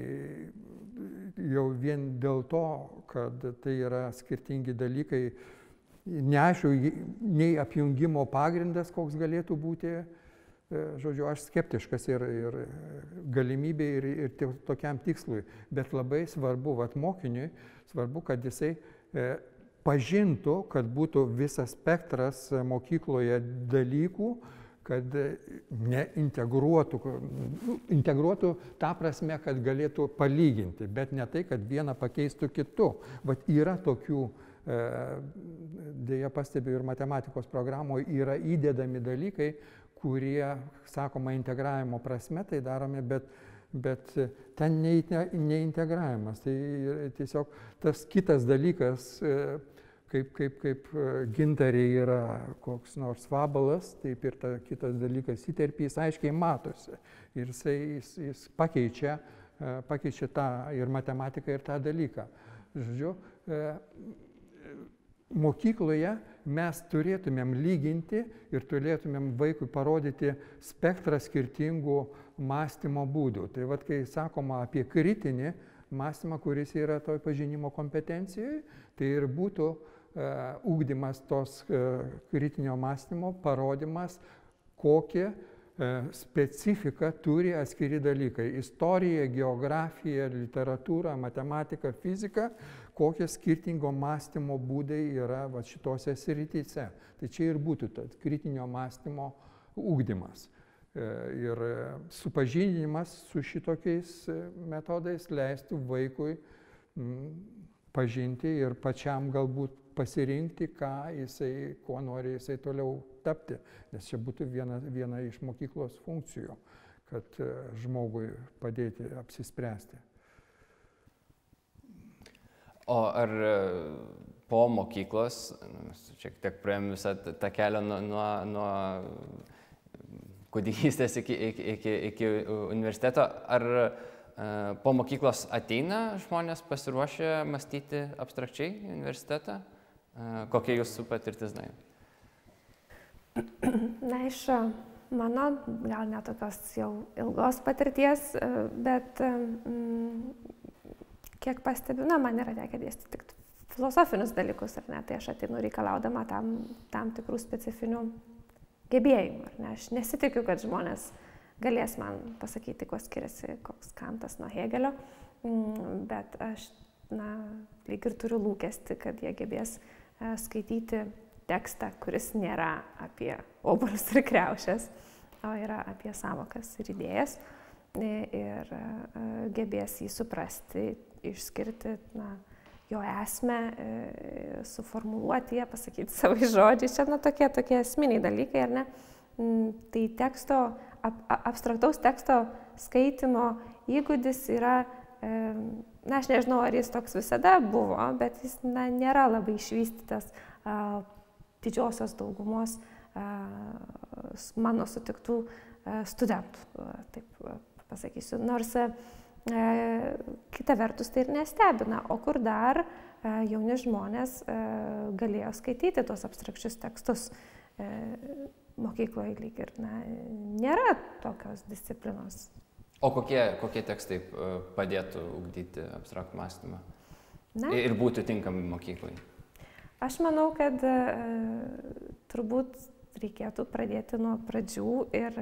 jau vien dėl to, kad tai yra skirtingi dalykai, neaišku, nei apjungimo pagrindas, koks galėtų būti, žodžiu, aš skeptiškas ir, ir galimybė ir, ir tokiam tikslui, bet labai svarbu, vat mokiniui, svarbu, kad jisai e, pažintų, kad būtų visas spektras mokykloje dalykų, kad neintegruotų, integruotų tą prasme, kad galėtų palyginti, bet ne tai, kad vieną pakeistų kitu. Vat yra tokių, e, dėja pastebiu ir matematikos programoje, yra įdedami dalykai, kurie, sakoma, integravimo prasme tai darome, bet, bet ten neintegravimas. Tai tiesiog tas kitas dalykas, kaip, kaip, kaip gintariai yra koks nors vabalas, taip ir ta kitas dalykas įterpys aiškiai matosi. Ir jisai, jis, jis pakeičia, pakeičia tą ir matematiką, ir tą dalyką. Žodžiu, mokykloje mes turėtumėm lyginti ir turėtumėm vaikui parodyti spektrą skirtingų mąstymo būdų. Tai vad, kai sakoma apie kritinį mąstymą, kuris yra toj pažinimo kompetencijoje, tai ir būtų uh, ugdymas tos uh, kritinio mąstymo, parodimas, kokie specifika turi atskiri dalykai. Istorija, geografija, literatūra, matematika, fizika, kokie skirtingo mąstymo būdai yra va, šitose srityse. Tai čia ir būtų tas kritinio mąstymo ugdymas. Ir supažindinimas su šitokiais metodais leistų vaikui pažinti ir pačiam galbūt pasirinkti, ką jisai, kuo nori jisai toliau tapti. Nes čia būtų viena, viena iš mokyklos funkcijų, kad žmogui padėti apsispręsti. O ar po mokyklos, šiek tiek praėjom visą tą kelią nuo, nuo, nuo kūdikystės iki, iki, iki, iki universiteto, ar po mokyklos ateina žmonės pasiruošę mąstyti abstrakčiai į universitetą? Kokia jūsų patirtis, na? Na, iš mano, gal netokios jau ilgos patirties, bet mm, kiek pastebiu, na, man yra tekę dėstyti tik filosofinius dalykus, ar ne, tai aš ateinu reikalaudama tam, tam tikrų specifinių gebėjimų, ar ne. Aš nesitikiu, kad žmonės galės man pasakyti, kuo skiriasi koks Kantas nuo Hėgelio, bet aš, na, lyg ir turiu lūkestį, kad jie gebės skaityti tekstą, kuris nėra apie obuolius ir kriaušes, o yra apie sąvokas ir idėjas, ir gebės jį suprasti, išskirti, na, jo esmę, suformuluoti ją, pasakyti savai žodžiais. Čia, na, tokie, tokie esminiai dalykai, ar ne? Tai teksto, ab, abstraktaus teksto skaitimo įgūdis yra, na, aš nežinau, ar jis toks visada buvo, bet jis, na, nėra labai išvystytas a, didžiosios daugumos a, mano sutiktų a, studentų, a, taip a, pasakysiu. Nors a, kita vertus tai ir nestebina, o kur dar a, jauni žmonės a, galėjo skaityti tuos abstrakčius tekstus. A, mokykloje lyg ir, na, nėra tokios disciplinos. O kokie, kokie tekstai padėtų ugdyti abstraktų mąstymą? Na, ir būtų tinkami mokyklai? Aš manau, kad e, turbūt reikėtų pradėti nuo pradžių ir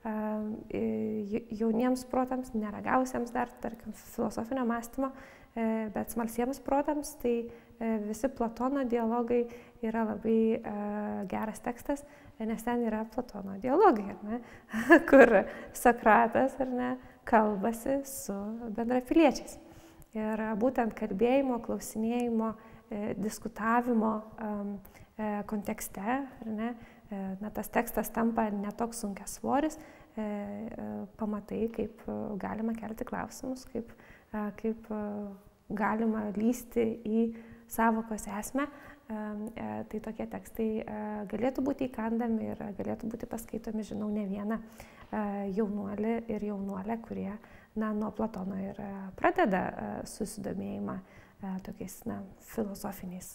e, jauniems protams, neragausiems dar, tarkim, filosofinio mąstymo, e, bet smalsiems protams, tai e, visi Platono dialogai yra labai e, geras tekstas, nes ten yra Platono dialogai, ar ne? Kur Sokratas, ar ne, kalbasi su bendrapiliečiais. Ir būtent kalbėjimo, klausinėjimo, e, diskutavimo e, kontekste, ar ne, e, na, tas tekstas tampa netoks sunkiasvoris, e, e, pamatai, kaip galima kelti klausimus, kaip, e, kaip e, galima lysti į sąvokos esmę. Tai tokie tekstai galėtų būti įkandami ir galėtų būti paskaitomi, žinau, ne vieną jaunuolį ir jaunuolę, kurie, na, nuo Platono ir pradeda susidomėjimą tokiais, na, filosofiniais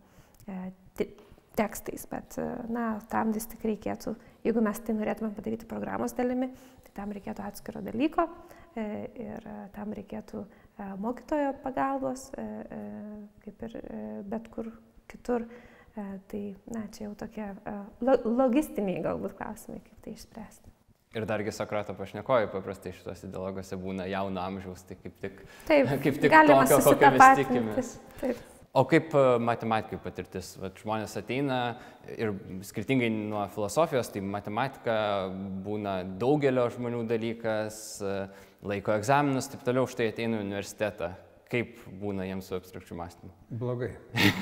tekstais, bet, na, tam vis tik reikėtų, jeigu mes tai norėtume padaryti programos dalimi, tai tam reikėtų atskiro dalyko ir tam reikėtų mokytojo pagalbos, kaip ir bet kur kitur. Tai, na, čia jau tokie logistiniai galbūt klausimai, kaip tai išspręsti. Ir dargi Sokrato pašnekovai paprastai šituose dialoguose būna jauno amžiaus, tai kaip tik, taip, kaip tik tokio, kokio mes tikimės. Taip. O kaip matematikai patirtis? Vat žmonės ateina ir skirtingai nuo filosofijos, tai matematika būna daugelio žmonių dalykas, laiko egzaminus, taip toliau, štai ateina į universitetą. Kaip būna jiems su abstrakčiu mąstymu? Blogai.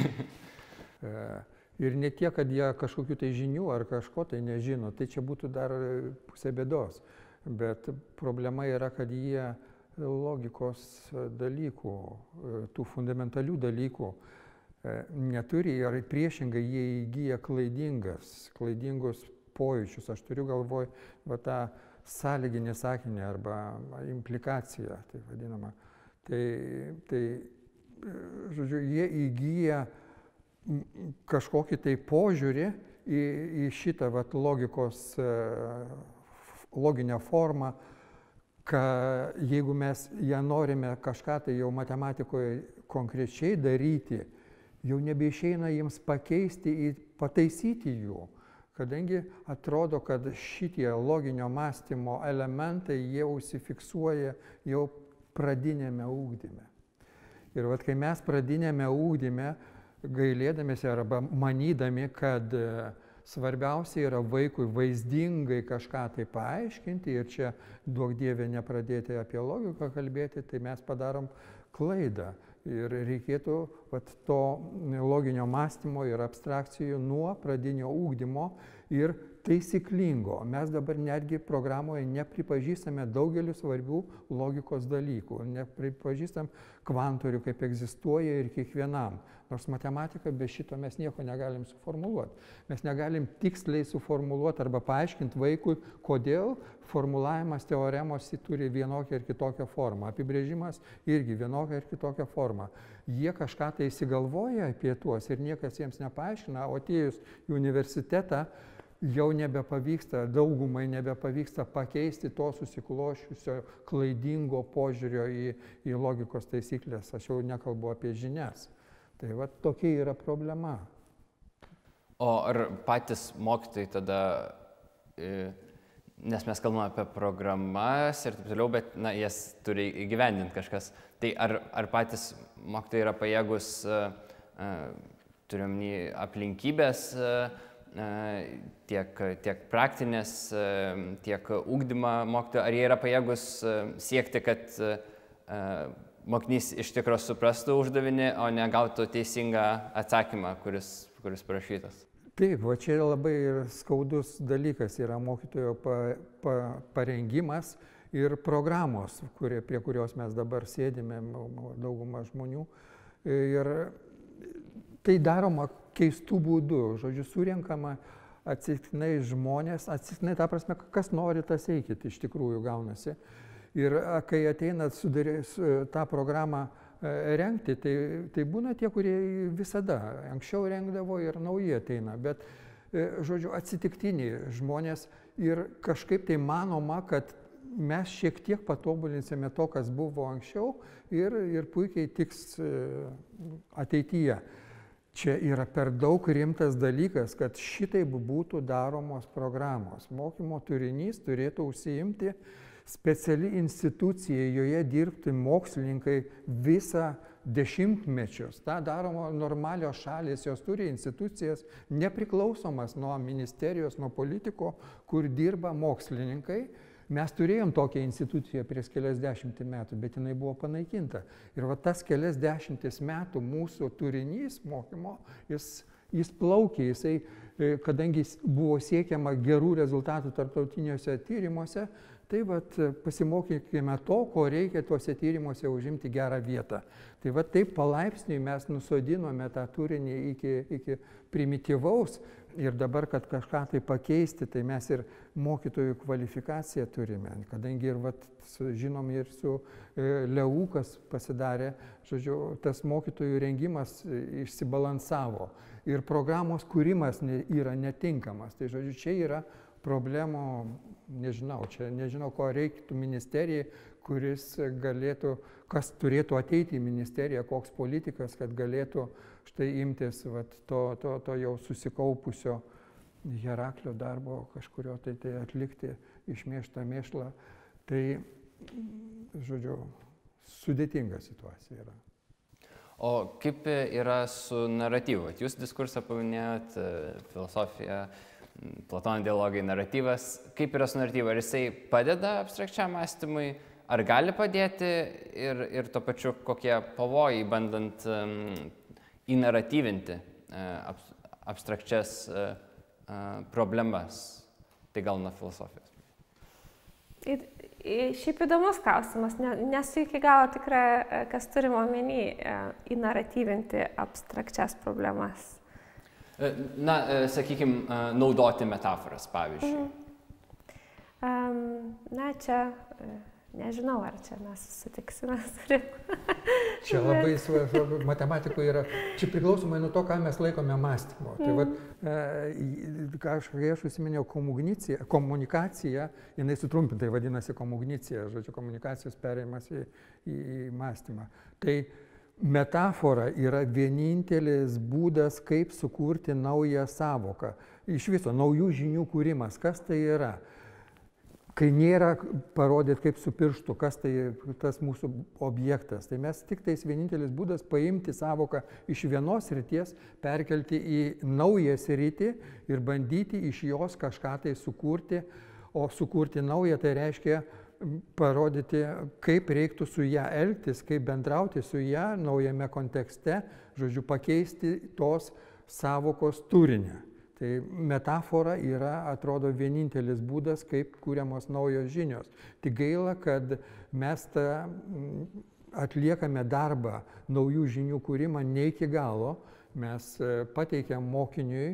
Ir ne tiek, kad jie kažkokių tai žinių ar kažko tai nežino, tai čia būtų dar pusė bėdos. Bet problema yra, kad jie logikos dalykų, tų fundamentalių dalykų neturi ir priešingai jie įgyja klaidingas, klaidingus pojūčius. Aš turiu galvoj va, tą sąlyginį sakinį arba implikaciją, tai vadinama. Tai, tai žodžiu, jie įgyja kažkokį tai požiūrį į, į šitą vat, logikos, loginę formą, kad jeigu mes ją norime kažką tai jau matematikoje konkrečiai daryti, jau nebeišeina jiems pakeisti, pataisyti jų. Kadangi atrodo, kad šitie loginio mąstymo elementai jie užsifiksuoja jau pradinėme ugdyme. Ir vat, kai mes pradinėme ugdyme, gailėdamėsi arba manydami, kad svarbiausia yra vaikui vaizdingai kažką tai paaiškinti ir čia duok Dieve nepradėti apie logiką kalbėti, tai mes padarom klaidą. Ir reikėtų vat, to loginio mąstymo ir abstrakcijų nuo pradinio ugdymo ir taisyklingo. Mes dabar netgi programoje nepripažįstame daugelių svarbių logikos dalykų. Nepripažįstam kvantorių, kaip egzistuoja ir kiekvienam. Nors matematika be šito mes nieko negalim suformuluoti. Mes negalim tiksliai suformuluoti arba paaiškinti vaikui, kodėl formulavimas teoremos turi vienokią ir kitokią formą. Apibrėžimas irgi vienokią ir kitokią formą. Jie kažką tai įsigalvoja apie tuos ir niekas jiems nepaaiškina, o atėjus į universitetą jau nebepavyksta, daugumai nebepavyksta pakeisti to susiklošiusio klaidingo požiūrio į, į logikos taisyklės. Aš jau nekalbu apie žinias. Tai va tokia yra problema. O ar patys mokytojai tada, nes mes kalbame apie programas ir taip toliau, bet na, jas turi įgyvendinti kažkas, tai ar, ar patys mokytojai yra pajėgus, turim į aplinkybės, tiek, tiek praktinės, tiek ugdymą mokytojų, ar jie yra pajėgus siekti, kad mokinys iš tikro suprastų uždavinį, o negautų teisingą atsakymą, kuris, kuris parašytas? Taip, va čia labai skaudus dalykas yra mokytojo pa, pa, parengimas ir programos, kurie, prie kurios mes dabar sėdime, dauguma žmonių. Ir tai daroma keistų būdų, žodžiu, surenkama atsitiktinai žmonės, atsitiktinai ta prasme, kas nori, tas eikit, iš tikrųjų gaunasi. Ir kai ateinat sudarys tą programą rengti, tai, tai būna tie, kurie visada anksčiau rengdavo ir nauji ateina, bet, žodžiu, atsitiktiniai žmonės ir kažkaip tai manoma, kad mes šiek tiek patobulinsime to, kas buvo anksčiau ir, ir puikiai tiks ateityje. Čia yra per daug rimtas dalykas, kad šitaip būtų daromos programos. Mokymo turinys turėtų užsiimti speciali institucija, joje dirbti mokslininkai visą dešimtmečius. Ta daroma normalios šalys, jos turi institucijas nepriklausomas nuo ministerijos, nuo politiko, kur dirba mokslininkai. Mes turėjom tokią instituciją prieš kelias dešimtį metų, bet jinai buvo panaikinta. Ir va tas kelias dešimtis metų mūsų turinys mokymo, jis, jis plaukė, jisai, kadangi buvo siekiama gerų rezultatų tarptautiniuose tyrimuose, tai vat pasimokykime to, ko reikia tuose tyrimuose užimti gerą vietą. Tai vat taip palaipsniui mes nusodinome tą turinį iki, iki primityvaus ir dabar, kad kažką tai pakeisti, tai mes ir mokytojų kvalifikaciją turime, kadangi ir vat, žinom ir su e, Leu, kas pasidarė, žodžiu, tas mokytojų rengimas išsibalansavo ir programos kūrimas ne, yra netinkamas. Tai žodžiu, čia yra problemų, nežinau, čia nežinau, ko reiktų ministerijai, kuris galėtų, kas turėtų ateiti į ministeriją, koks politikas, kad galėtų štai imtis vat, to, to, to jau susikaupusio Heraklio darbo kažkurio tai, tai atlikti išmėštą mėšlą. Tai, žodžiu, sudėtinga situacija yra. O kaip yra su naratyvu? Jūs diskursą paminėjot, filosofiją, Platono dialogai, naratyvas. Kaip yra su naratyvu? Ar jisai padeda abstrakčiam mąstymui? Ar gali padėti ir, ir to pačiu kokie pavojai, bandant um, įnaratyvinti uh, ab, abstrakčias uh, uh, problemas? Tai gal nuo filosofijos. Ir, ir šiaip įdomus klausimas, nesu iki galo tikra, kas turime omeny įnaratyvinti abstrakčias problemas. Na, sakykime, naudoti metaforas, pavyzdžiui. Mhm. Um, na, čia Nežinau, ar čia mes susitiksime. Čia labai svarbu, matematikoje yra, čia priklausomai nuo to, ką mes laikome mąstymo. Tai vat, ką aš, aš užsiminėjau, komunikacija, jinai sutrumpintai vadinasi komunicija, žodžiu, komunikacijos perėjimas į, į, į mąstymą. Tai metafora yra vienintelis būdas, kaip sukurti naują sąvoką. Iš viso, naujų žinių kūrimas, kas tai yra. Kai nėra parodyti kaip su pirštu, kas tai tas mūsų objektas, tai mes tik tais vienintelis būdas paimti sąvoką iš vienos srities, perkelti į naują sritį ir bandyti iš jos kažką tai sukurti, o sukurti naują tai reiškia parodyti, kaip reiktų su ją elgtis, kaip bendrauti su ją naujame kontekste, žodžiu, pakeisti tos sąvokos turinį. Tai metafora yra, atrodo, vienintelis būdas, kaip kūriamos naujos žinios. Tik gaila, kad mes tą atliekame darbą, naujų žinių kūrimą ne iki galo. Mes pateikiam mokiniui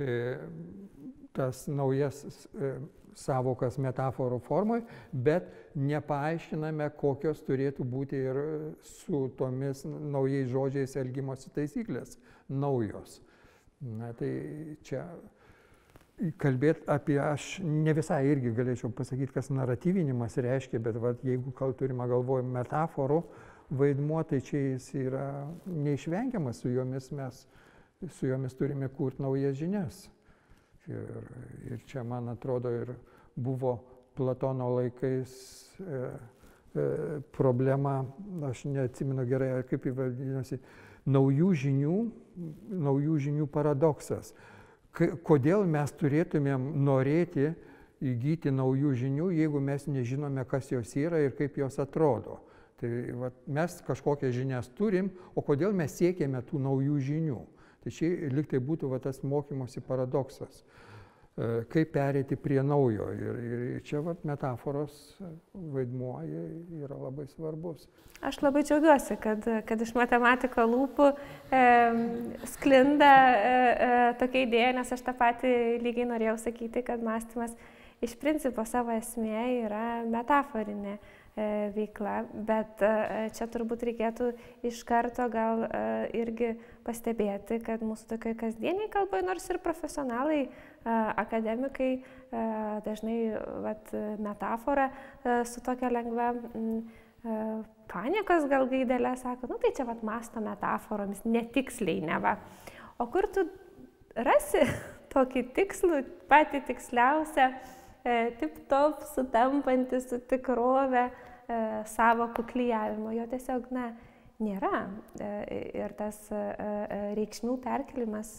tas naujas sąvokas metaforų formoje, bet nepaaiškiname, kokios turėtų būti ir su tomis naujais žodžiais elgimosi taisyklės naujos. Na tai čia kalbėti apie, aš ne visai irgi galėčiau pasakyti, kas naratyvinimas reiškia, bet vat, jeigu kal turime galvoje metaforų vaidmuo, tai čia jis yra neišvengiamas, su jomis mes su jomis turime kurti naujas žinias. Ir, ir čia, man atrodo, ir buvo Platono laikais e, e, problema, aš neatsimenu gerai, kaip įvadinosi, naujų žinių, naujų žinių paradoksas. Kodėl mes turėtumėm norėti įgyti naujų žinių, jeigu mes nežinome, kas jos yra ir kaip jos atrodo. Tai va, mes kažkokias žinias turim, o kodėl mes siekėme tų naujų žinių. Tai čia liktai būtų va, tas mokymosi paradoksas. Kaip pereiti prie naujo. Ir, ir čia vat, metaforos vaidmuo yra labai svarbus. Aš labai džiaugiuosi, kad, kad iš matematiko lūpų e, sklinda e, e, tokia idėja, nes aš tą patį lygiai norėjau sakyti, kad mąstymas iš principo savo esmė yra metaforinė e, veikla, bet e, čia turbūt reikėtų iš karto gal e, irgi pastebėti, kad mūsų tokioje kasdieniai kalboje, nors ir profesionalai, akademikai dažnai vat, metaforą su tokia lengva paniekos gal gaidelė sako, nu tai čia vat mąsto metaforomis, netiksliai neva. O kur tu rasi tokį tikslų, patį tiksliausią, tip-top sutampantį su tikrove sąvokų klijavimo, jo tiesiog na, nėra. Ir tas reikšmių perkelimas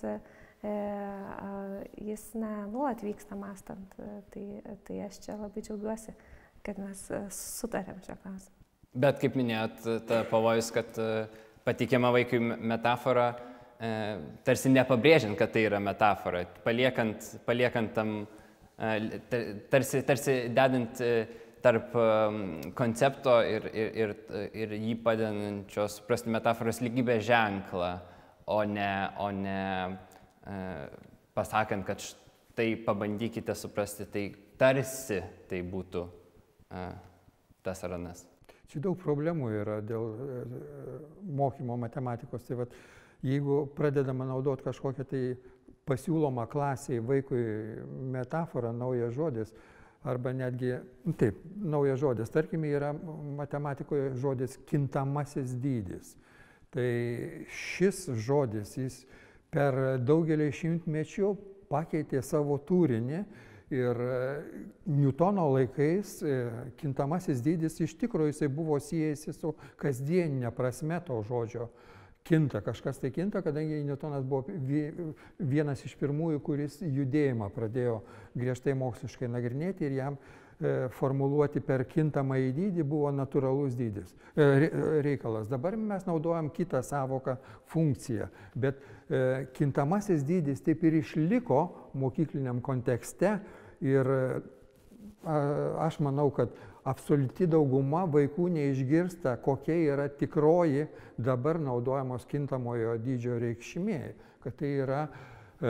jis na, nuolat vyksta mąstant, tai, tai aš čia labai džiaugiuosi, kad mes sutarėm šią klausimą. Bet kaip minėjot, ta pavojus, kad pateikiama vaikui metafora, tarsi nepabrėžiant, kad tai yra metafora, paliekant, paliekant tam, tarsi, tarsi dedant tarp koncepto ir, ir, ir, ir jį padedančios suprasti metaforos lygybės ženklą, o ne, o ne pasakant, kad štai pabandykite suprasti, tai tarsi tai būtų tas ar anas. Čia daug problemų yra dėl mokymo matematikos. Tai vat, jeigu pradedama naudoti kažkokią tai pasiūlomą klasiai vaikui metaforą, naujas žodis, arba netgi, taip, naujas žodis, tarkime, yra matematikoje žodis kintamasis dydis. Tai šis žodis, jis per daugelį šimtmečių pakeitė savo turinį ir Niutono laikais kintamasis dydis iš tikrųjų jisai buvo siejasi su kasdieninė prasme to žodžio. Kinta, kažkas tai kinta, kadangi Niutonas buvo vienas iš pirmųjų, kuris judėjimą pradėjo griežtai moksliškai nagrinėti ir jam formuluoti per kintamąjį dydį buvo natūralus dydis, reikalas. Dabar mes naudojam kitą sąvoką funkciją, bet kintamasis dydis taip ir išliko mokykliniam kontekste ir aš manau, kad absoliuti dauguma vaikų neišgirsta, kokia yra tikroji dabar naudojamos kintamojo dydžio reikšmė, kad tai yra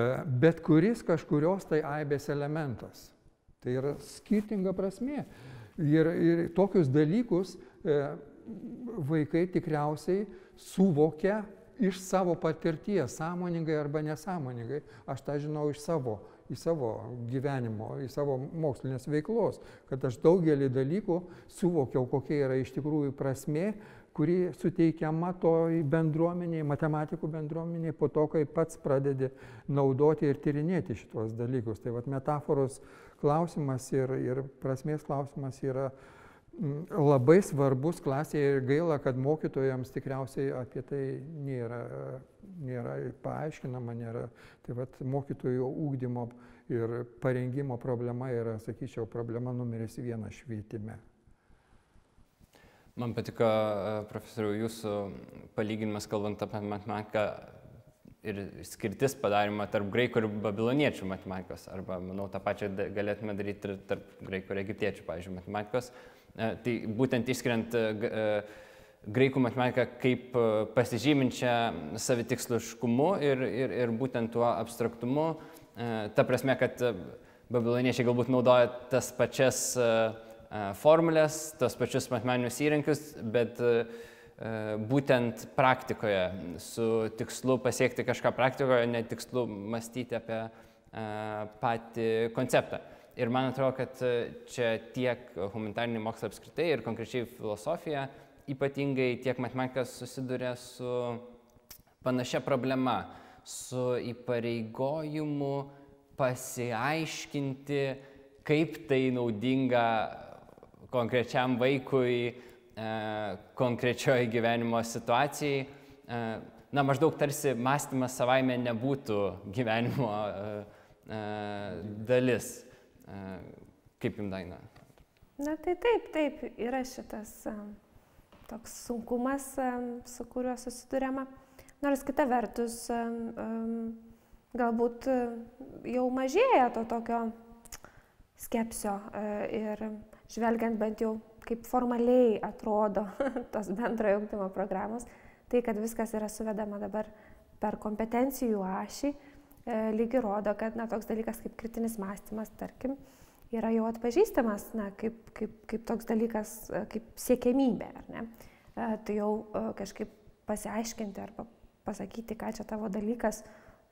bet kuris kažkurios tai aibės elementas. Tai yra skirtinga prasmė. Ir, ir tokius dalykus e, vaikai tikriausiai suvokia iš savo patirties, sąmoningai arba nesąmoningai. Aš tą žinau iš savo, į savo gyvenimo, į savo mokslinės veiklos, kad aš daugelį dalykų suvokiau, kokia yra iš tikrųjų prasmė, kuri suteikiama toj bendruomeniai, matematikų bendruomeniai, po to, kai pats pradedi naudoti ir tyrinėti šitos dalykus. Tai vat metaforos klausimas ir, ir prasmės klausimas yra labai svarbus klasėje ir gaila, kad mokytojams tikriausiai apie tai nėra, nėra paaiškinama, nėra. Tai vat mokytojų ugdymo ir parengimo problema yra, sakyčiau, problema numeris vienas švietime. Man patiko, profesoriau, jūsų palyginimas, kalbant apie matematiką ir skirtis padarymą tarp graikų ir babiloniečių matematikos, arba, manau, tą pačią galėtume daryti ir tarp graikų ir egiptiečių, pavyzdžiui, matematikos. Tai būtent išskiriant graikų matematiką kaip pasižyminčią savitiksliškumu ir, ir, ir būtent tuo abstraktumu, ta prasme, kad babiloniečiai galbūt naudoja tas pačias formulės, tos pačius matematinius įrankius, bet būtent praktikoje, su tikslu pasiekti kažką praktikoje, ne tikslu mąstyti apie patį konceptą. Ir man atrodo, kad čia tiek humanitariniai mokslai apskritai ir konkrečiai filosofija, ypatingai tiek matematikas susiduria su panašia problema, su įpareigojimu pasiaiškinti, kaip tai naudinga konkrečiam vaikui, e, konkrečioje gyvenimo situacijai. E, na, maždaug tarsi mąstymas savaime nebūtų gyvenimo e, e, dalis. E, kaip jums, Daina? Na tai taip, taip, yra šitas um, toks sunkumas, um, su kuriuo susiduriama. Nors kita vertus, um, um, galbūt jau mažėja to tokio skepsio uh, ir žvelgiant bent jau kaip formaliai atrodo tos bendrojo ugdymo programos, tai kad viskas yra suvedama dabar per kompetencijų ašį, e, lygiai rodo, kad na, toks dalykas kaip kritinis mąstymas, tarkim, yra jau atpažįstamas na, kaip, kaip, kaip toks dalykas, kaip siekiamybė. Ar ne? E, tai jau e, kažkaip pasiaiškinti arba pasakyti, ką čia tavo dalykas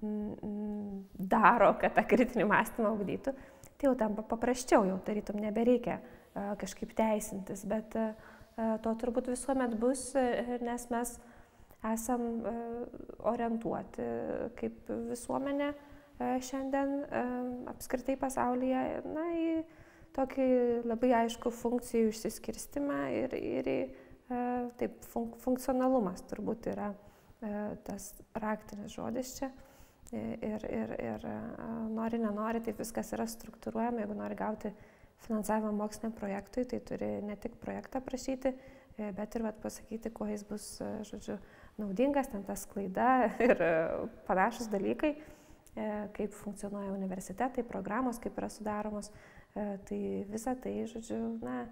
m, daro, kad tą kritinį mąstymą ugdytų, tai jau tampa paprasčiau, jau tarytum nebereikia kažkaip teisintis, bet to turbūt visuomet bus, nes mes esam orientuoti kaip visuomenė šiandien apskritai pasaulyje na, į tokį labai aišku funkcijų išsiskirstimą ir, ir taip, funk, funkcionalumas turbūt yra tas raktinis žodis čia. Ir, ir, ir nori, nenori, taip viskas yra struktūruojama, jeigu nori gauti finansavimą moksliniam projektui, tai turi ne tik projektą prašyti, bet ir vat, pasakyti, kuo jis bus, žodžiu, naudingas, ten ta sklaida ir panašus dalykai, kaip funkcionuoja universitetai, programos, kaip yra sudaromos. Tai visa tai, žodžiu, na,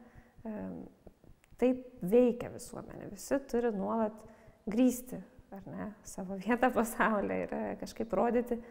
taip veikia visuomenė. Visi turi nuolat grįsti, ar ne, savo vietą pasaulyje ir kažkaip rodyti,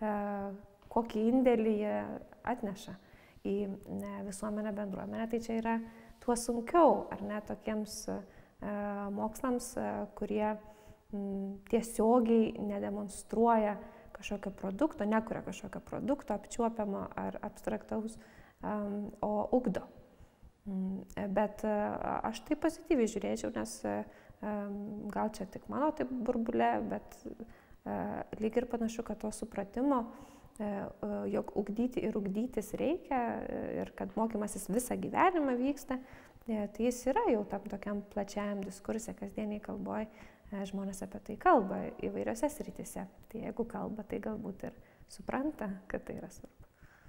kokį indėlį jie atneša į ne, visuomenę bendruomenę, tai čia yra tuo sunkiau, ar ne, tokiems e, mokslams, e, kurie m, tiesiogiai nedemonstruoja kažkokio produkto, nekuria kažkokio produkto apčiuopiamo ar abstraktaus, um, o ugdo. Mm, bet e, aš tai pozityviai žiūrėčiau, nes e, gal čia tik mano taip burbulė, bet e, lyg ir panašu, kad to supratimo, jog ugdyti ir ugdytis reikia ir kad mokymasis visą gyvenimą vyksta, tai jis yra jau tam tokiam plačiajam diskurse, kasdieniai kalboj, žmonės apie tai kalba įvairiose srityse. Tai jeigu kalba, tai galbūt ir supranta, kad tai yra svarbu.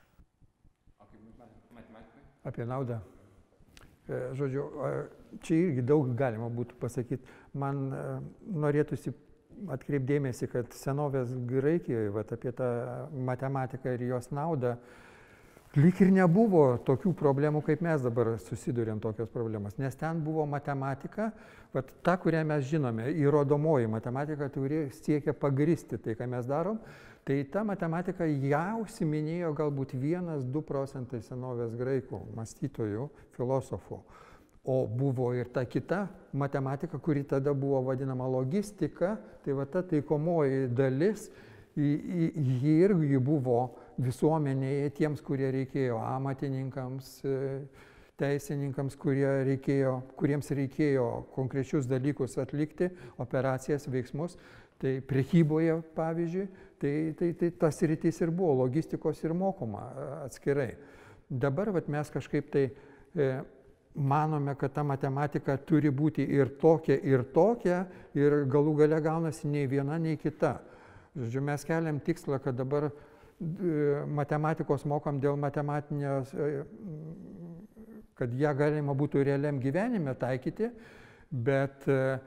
O kaip matematikai? Apie naudą. Žodžiu, čia irgi daug galima būtų pasakyti. Man norėtųsi atkreipdėmėsi, kad senovės Graikijoje vat, apie tą matematiką ir jos naudą lyg ir nebuvo tokių problemų, kaip mes dabar susidurėm tokios problemas, nes ten buvo matematika, vat ta, kurią mes žinome, įrodomoji matematika, kuri siekia pagristi tai, ką mes darom, tai ta matematika ją užsiminėjo galbūt vienas du procentai senovės graikų mąstytojų, filosofų. O buvo ir ta kita matematika, kuri tada buvo vadinama logistika, tai va ta taikomoji dalis, ji irgi buvo visuomenėje tiems, kurie reikėjo, amatininkams, teisininkams, kurie reikėjo, kuriems reikėjo konkrečius dalykus atlikti, operacijas, veiksmus. Tai prekyboje, pavyzdžiui, tai, tai, tai tas rytis ir buvo, logistikos ir mokoma atskirai. Dabar vat, mes kažkaip tai e, manome, kad ta matematika turi būti ir tokia, ir tokia, ir galų gale gaunasi nei viena, nei kita. Žodžiu, mes keliam tikslą, kad dabar matematikos mokam dėl matematinės, kad ją galima būtų realiam gyvenime taikyti, bet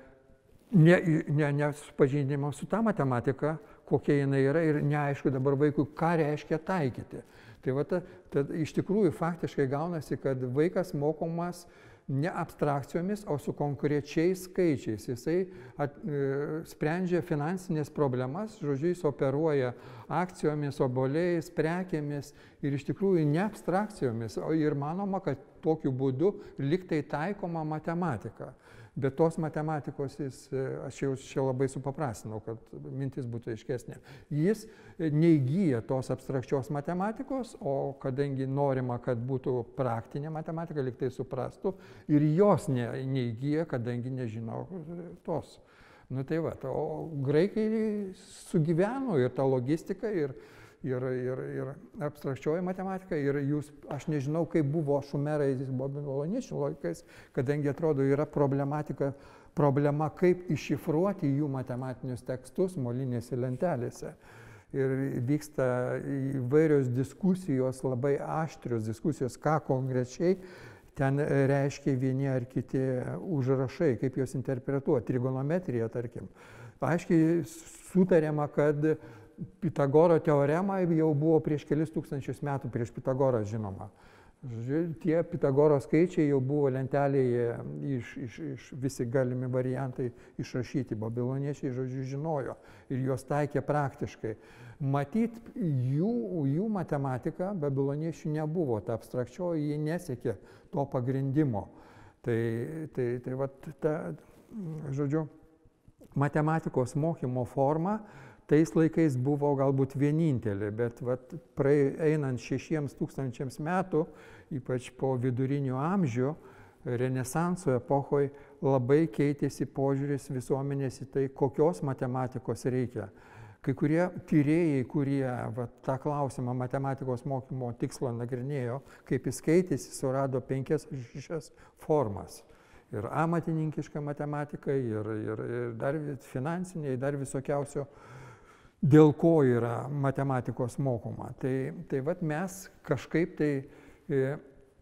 ne, ne, nesupažindimo su ta matematika, kokia jinai yra ir neaišku dabar vaikui, ką reiškia taikyti. Tai va, ta, ta, iš tikrųjų faktiškai gaunasi, kad vaikas mokomas ne abstrakcijomis, o su konkrečiais skaičiais. Jisai at, e, sprendžia finansinės problemas, žodžiu, jis operuoja akcijomis, obuoliais, prekėmis ir iš tikrųjų ne abstrakcijomis, o ir manoma, kad tokiu būdu liktai taikoma matematika. Bet tos matematikos jis, aš jau čia labai supaprastinau, kad mintis būtų aiškesnė. Jis neįgyja tos abstrakčios matematikos, o kadangi norima, kad būtų praktinė matematika, lyg tai suprastų, ir jos ne, neįgyja, kadangi nežino tos. Nu tai va, o graikai sugyveno ir ta logistika, ir, ir, ir, ir abstrakčioji matematika, ir jūs, aš nežinau, kaip buvo šumerais, babiloniečių laikais, kadangi atrodo yra problematika, problema, kaip iššifruoti jų matematinius tekstus molinėse lentelėse. Ir vyksta įvairios diskusijos, labai aštrios diskusijos, ką konkrečiai ten reiškia vieni ar kiti užrašai, kaip juos interpretuoti, trigonometrija, tarkim. Aiškiai sutariama, kad Pitagoro teorema jau buvo prieš kelis tūkstančius metų, prieš Pitagorą žinoma. Žodžiu, tie Pitagoro skaičiai jau buvo lentelėje, iš, iš, iš visi galimi variantai išrašyti. Babiloniečiai, žodžiu, žinojo ir juos taikė praktiškai. Matyt, jų, jų matematika babiloniečių nebuvo, ta abstrakčioji, jie nesiekė to pagrindimo. Tai, tai, tai va, ta, žodžiu, matematikos mokymo forma tais laikais buvo galbūt vienintelė, bet vat, einant šešiems tūkstančiams metų, ypač po vidurinių amžių, Renesanso epochoje labai keitėsi požiūris visuomenės į tai, kokios matematikos reikia. Kai kurie tyrėjai, kurie vat, tą klausimą matematikos mokymo tikslą nagrinėjo, kaip jis keitėsi, surado penkias ar šešias formas. Ir amatininkiška matematika, ir, ir, ir dar finansiniai, dar visokiausio, dėl ko yra matematikos mokoma. Tai, tai vat mes kažkaip tai, e,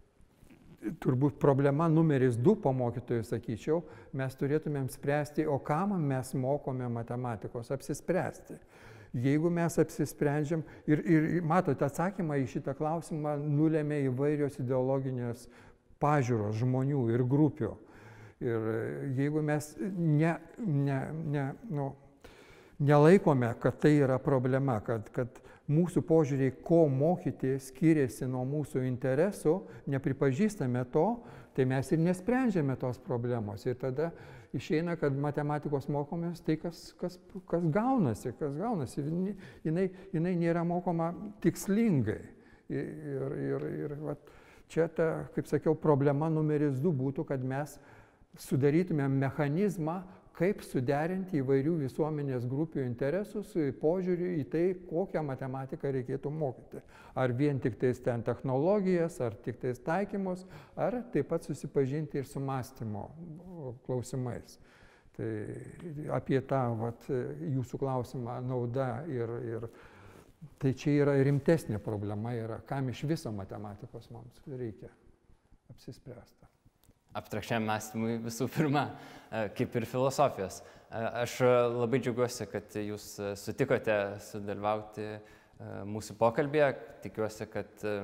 turbūt problema numeris du po mokytojų, sakyčiau, mes turėtumėm spręsti, o kam mes mokome matematikos, apsispręsti. Jeigu mes apsisprendžiam, ir, ir matote, atsakymą į šitą klausimą nulėmė įvairios ideologinės pažiūros žmonių ir grupių. Ir jeigu mes ne, ne, ne, nu, nelaikome, kad tai yra problema, kad, kad mūsų požiūriai, ko mokyti, skiriasi nuo mūsų interesų, nepripažįstame to, tai mes ir nesprendžiame tos problemos. Ir tada išeina, kad matematikos mokomės tai, kas, kas, kas gaunasi, kas gaunasi. Jinai, jinai nėra mokoma tikslingai. Ir, ir, ir vat, čia ta, kaip sakiau, problema numeris du būtų, kad mes sudarytumėm mechanizmą, kaip suderinti įvairių visuomenės grupių interesus, požiūrį į tai, kokią matematiką reikėtų mokyti. Ar vien tik tais ten technologijas, ar tik tais taikymus, ar taip pat susipažinti ir su mąstymo klausimais. Tai apie tą vat, jūsų klausimą nauda ir, ir tai čia yra rimtesnė problema, yra, kam iš viso matematikos mums reikia apsispręsti. Abstrakčiam mąstymui visų pirma, kaip ir filosofijos. Aš labai džiaugiuosi, kad jūs sutikote sudalyvauti mūsų pokalbėje. Tikiuosi, kad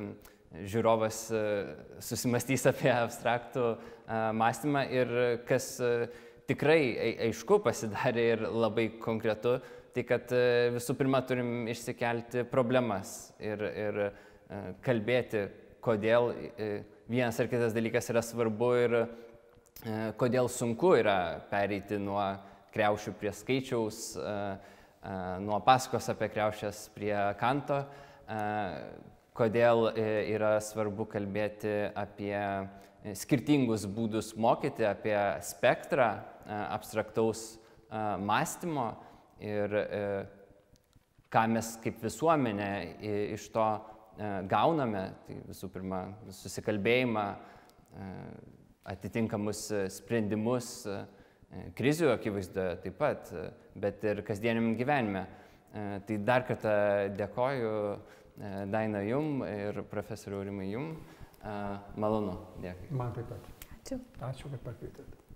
žiūrovas susimastys apie abstraktų mąstymą ir kas tikrai aišku pasidarė ir labai konkretu, tai kad visų pirma turim išsikelti problemas ir, ir kalbėti, kodėl vienas ar kitas dalykas yra svarbu ir kodėl sunku yra pereiti nuo kriaušių prie skaičiaus, nuo pasakos apie kriaušes prie Kanto, kodėl yra svarbu kalbėti apie skirtingus būdus mokyti, apie spektrą abstraktaus mąstymo ir ką mes kaip visuomenė iš to gauname, tai visų pirma susikalbėjimą, atitinkamus sprendimus krizių akivaizdoje taip pat, bet ir kasdieniam gyvenime. Tai dar kartą dėkoju Daina jum ir profesoriau Rimai jum. Malonu, dėkui. Man taip pat. Ačiū. Ačiū, kad pakvietėte.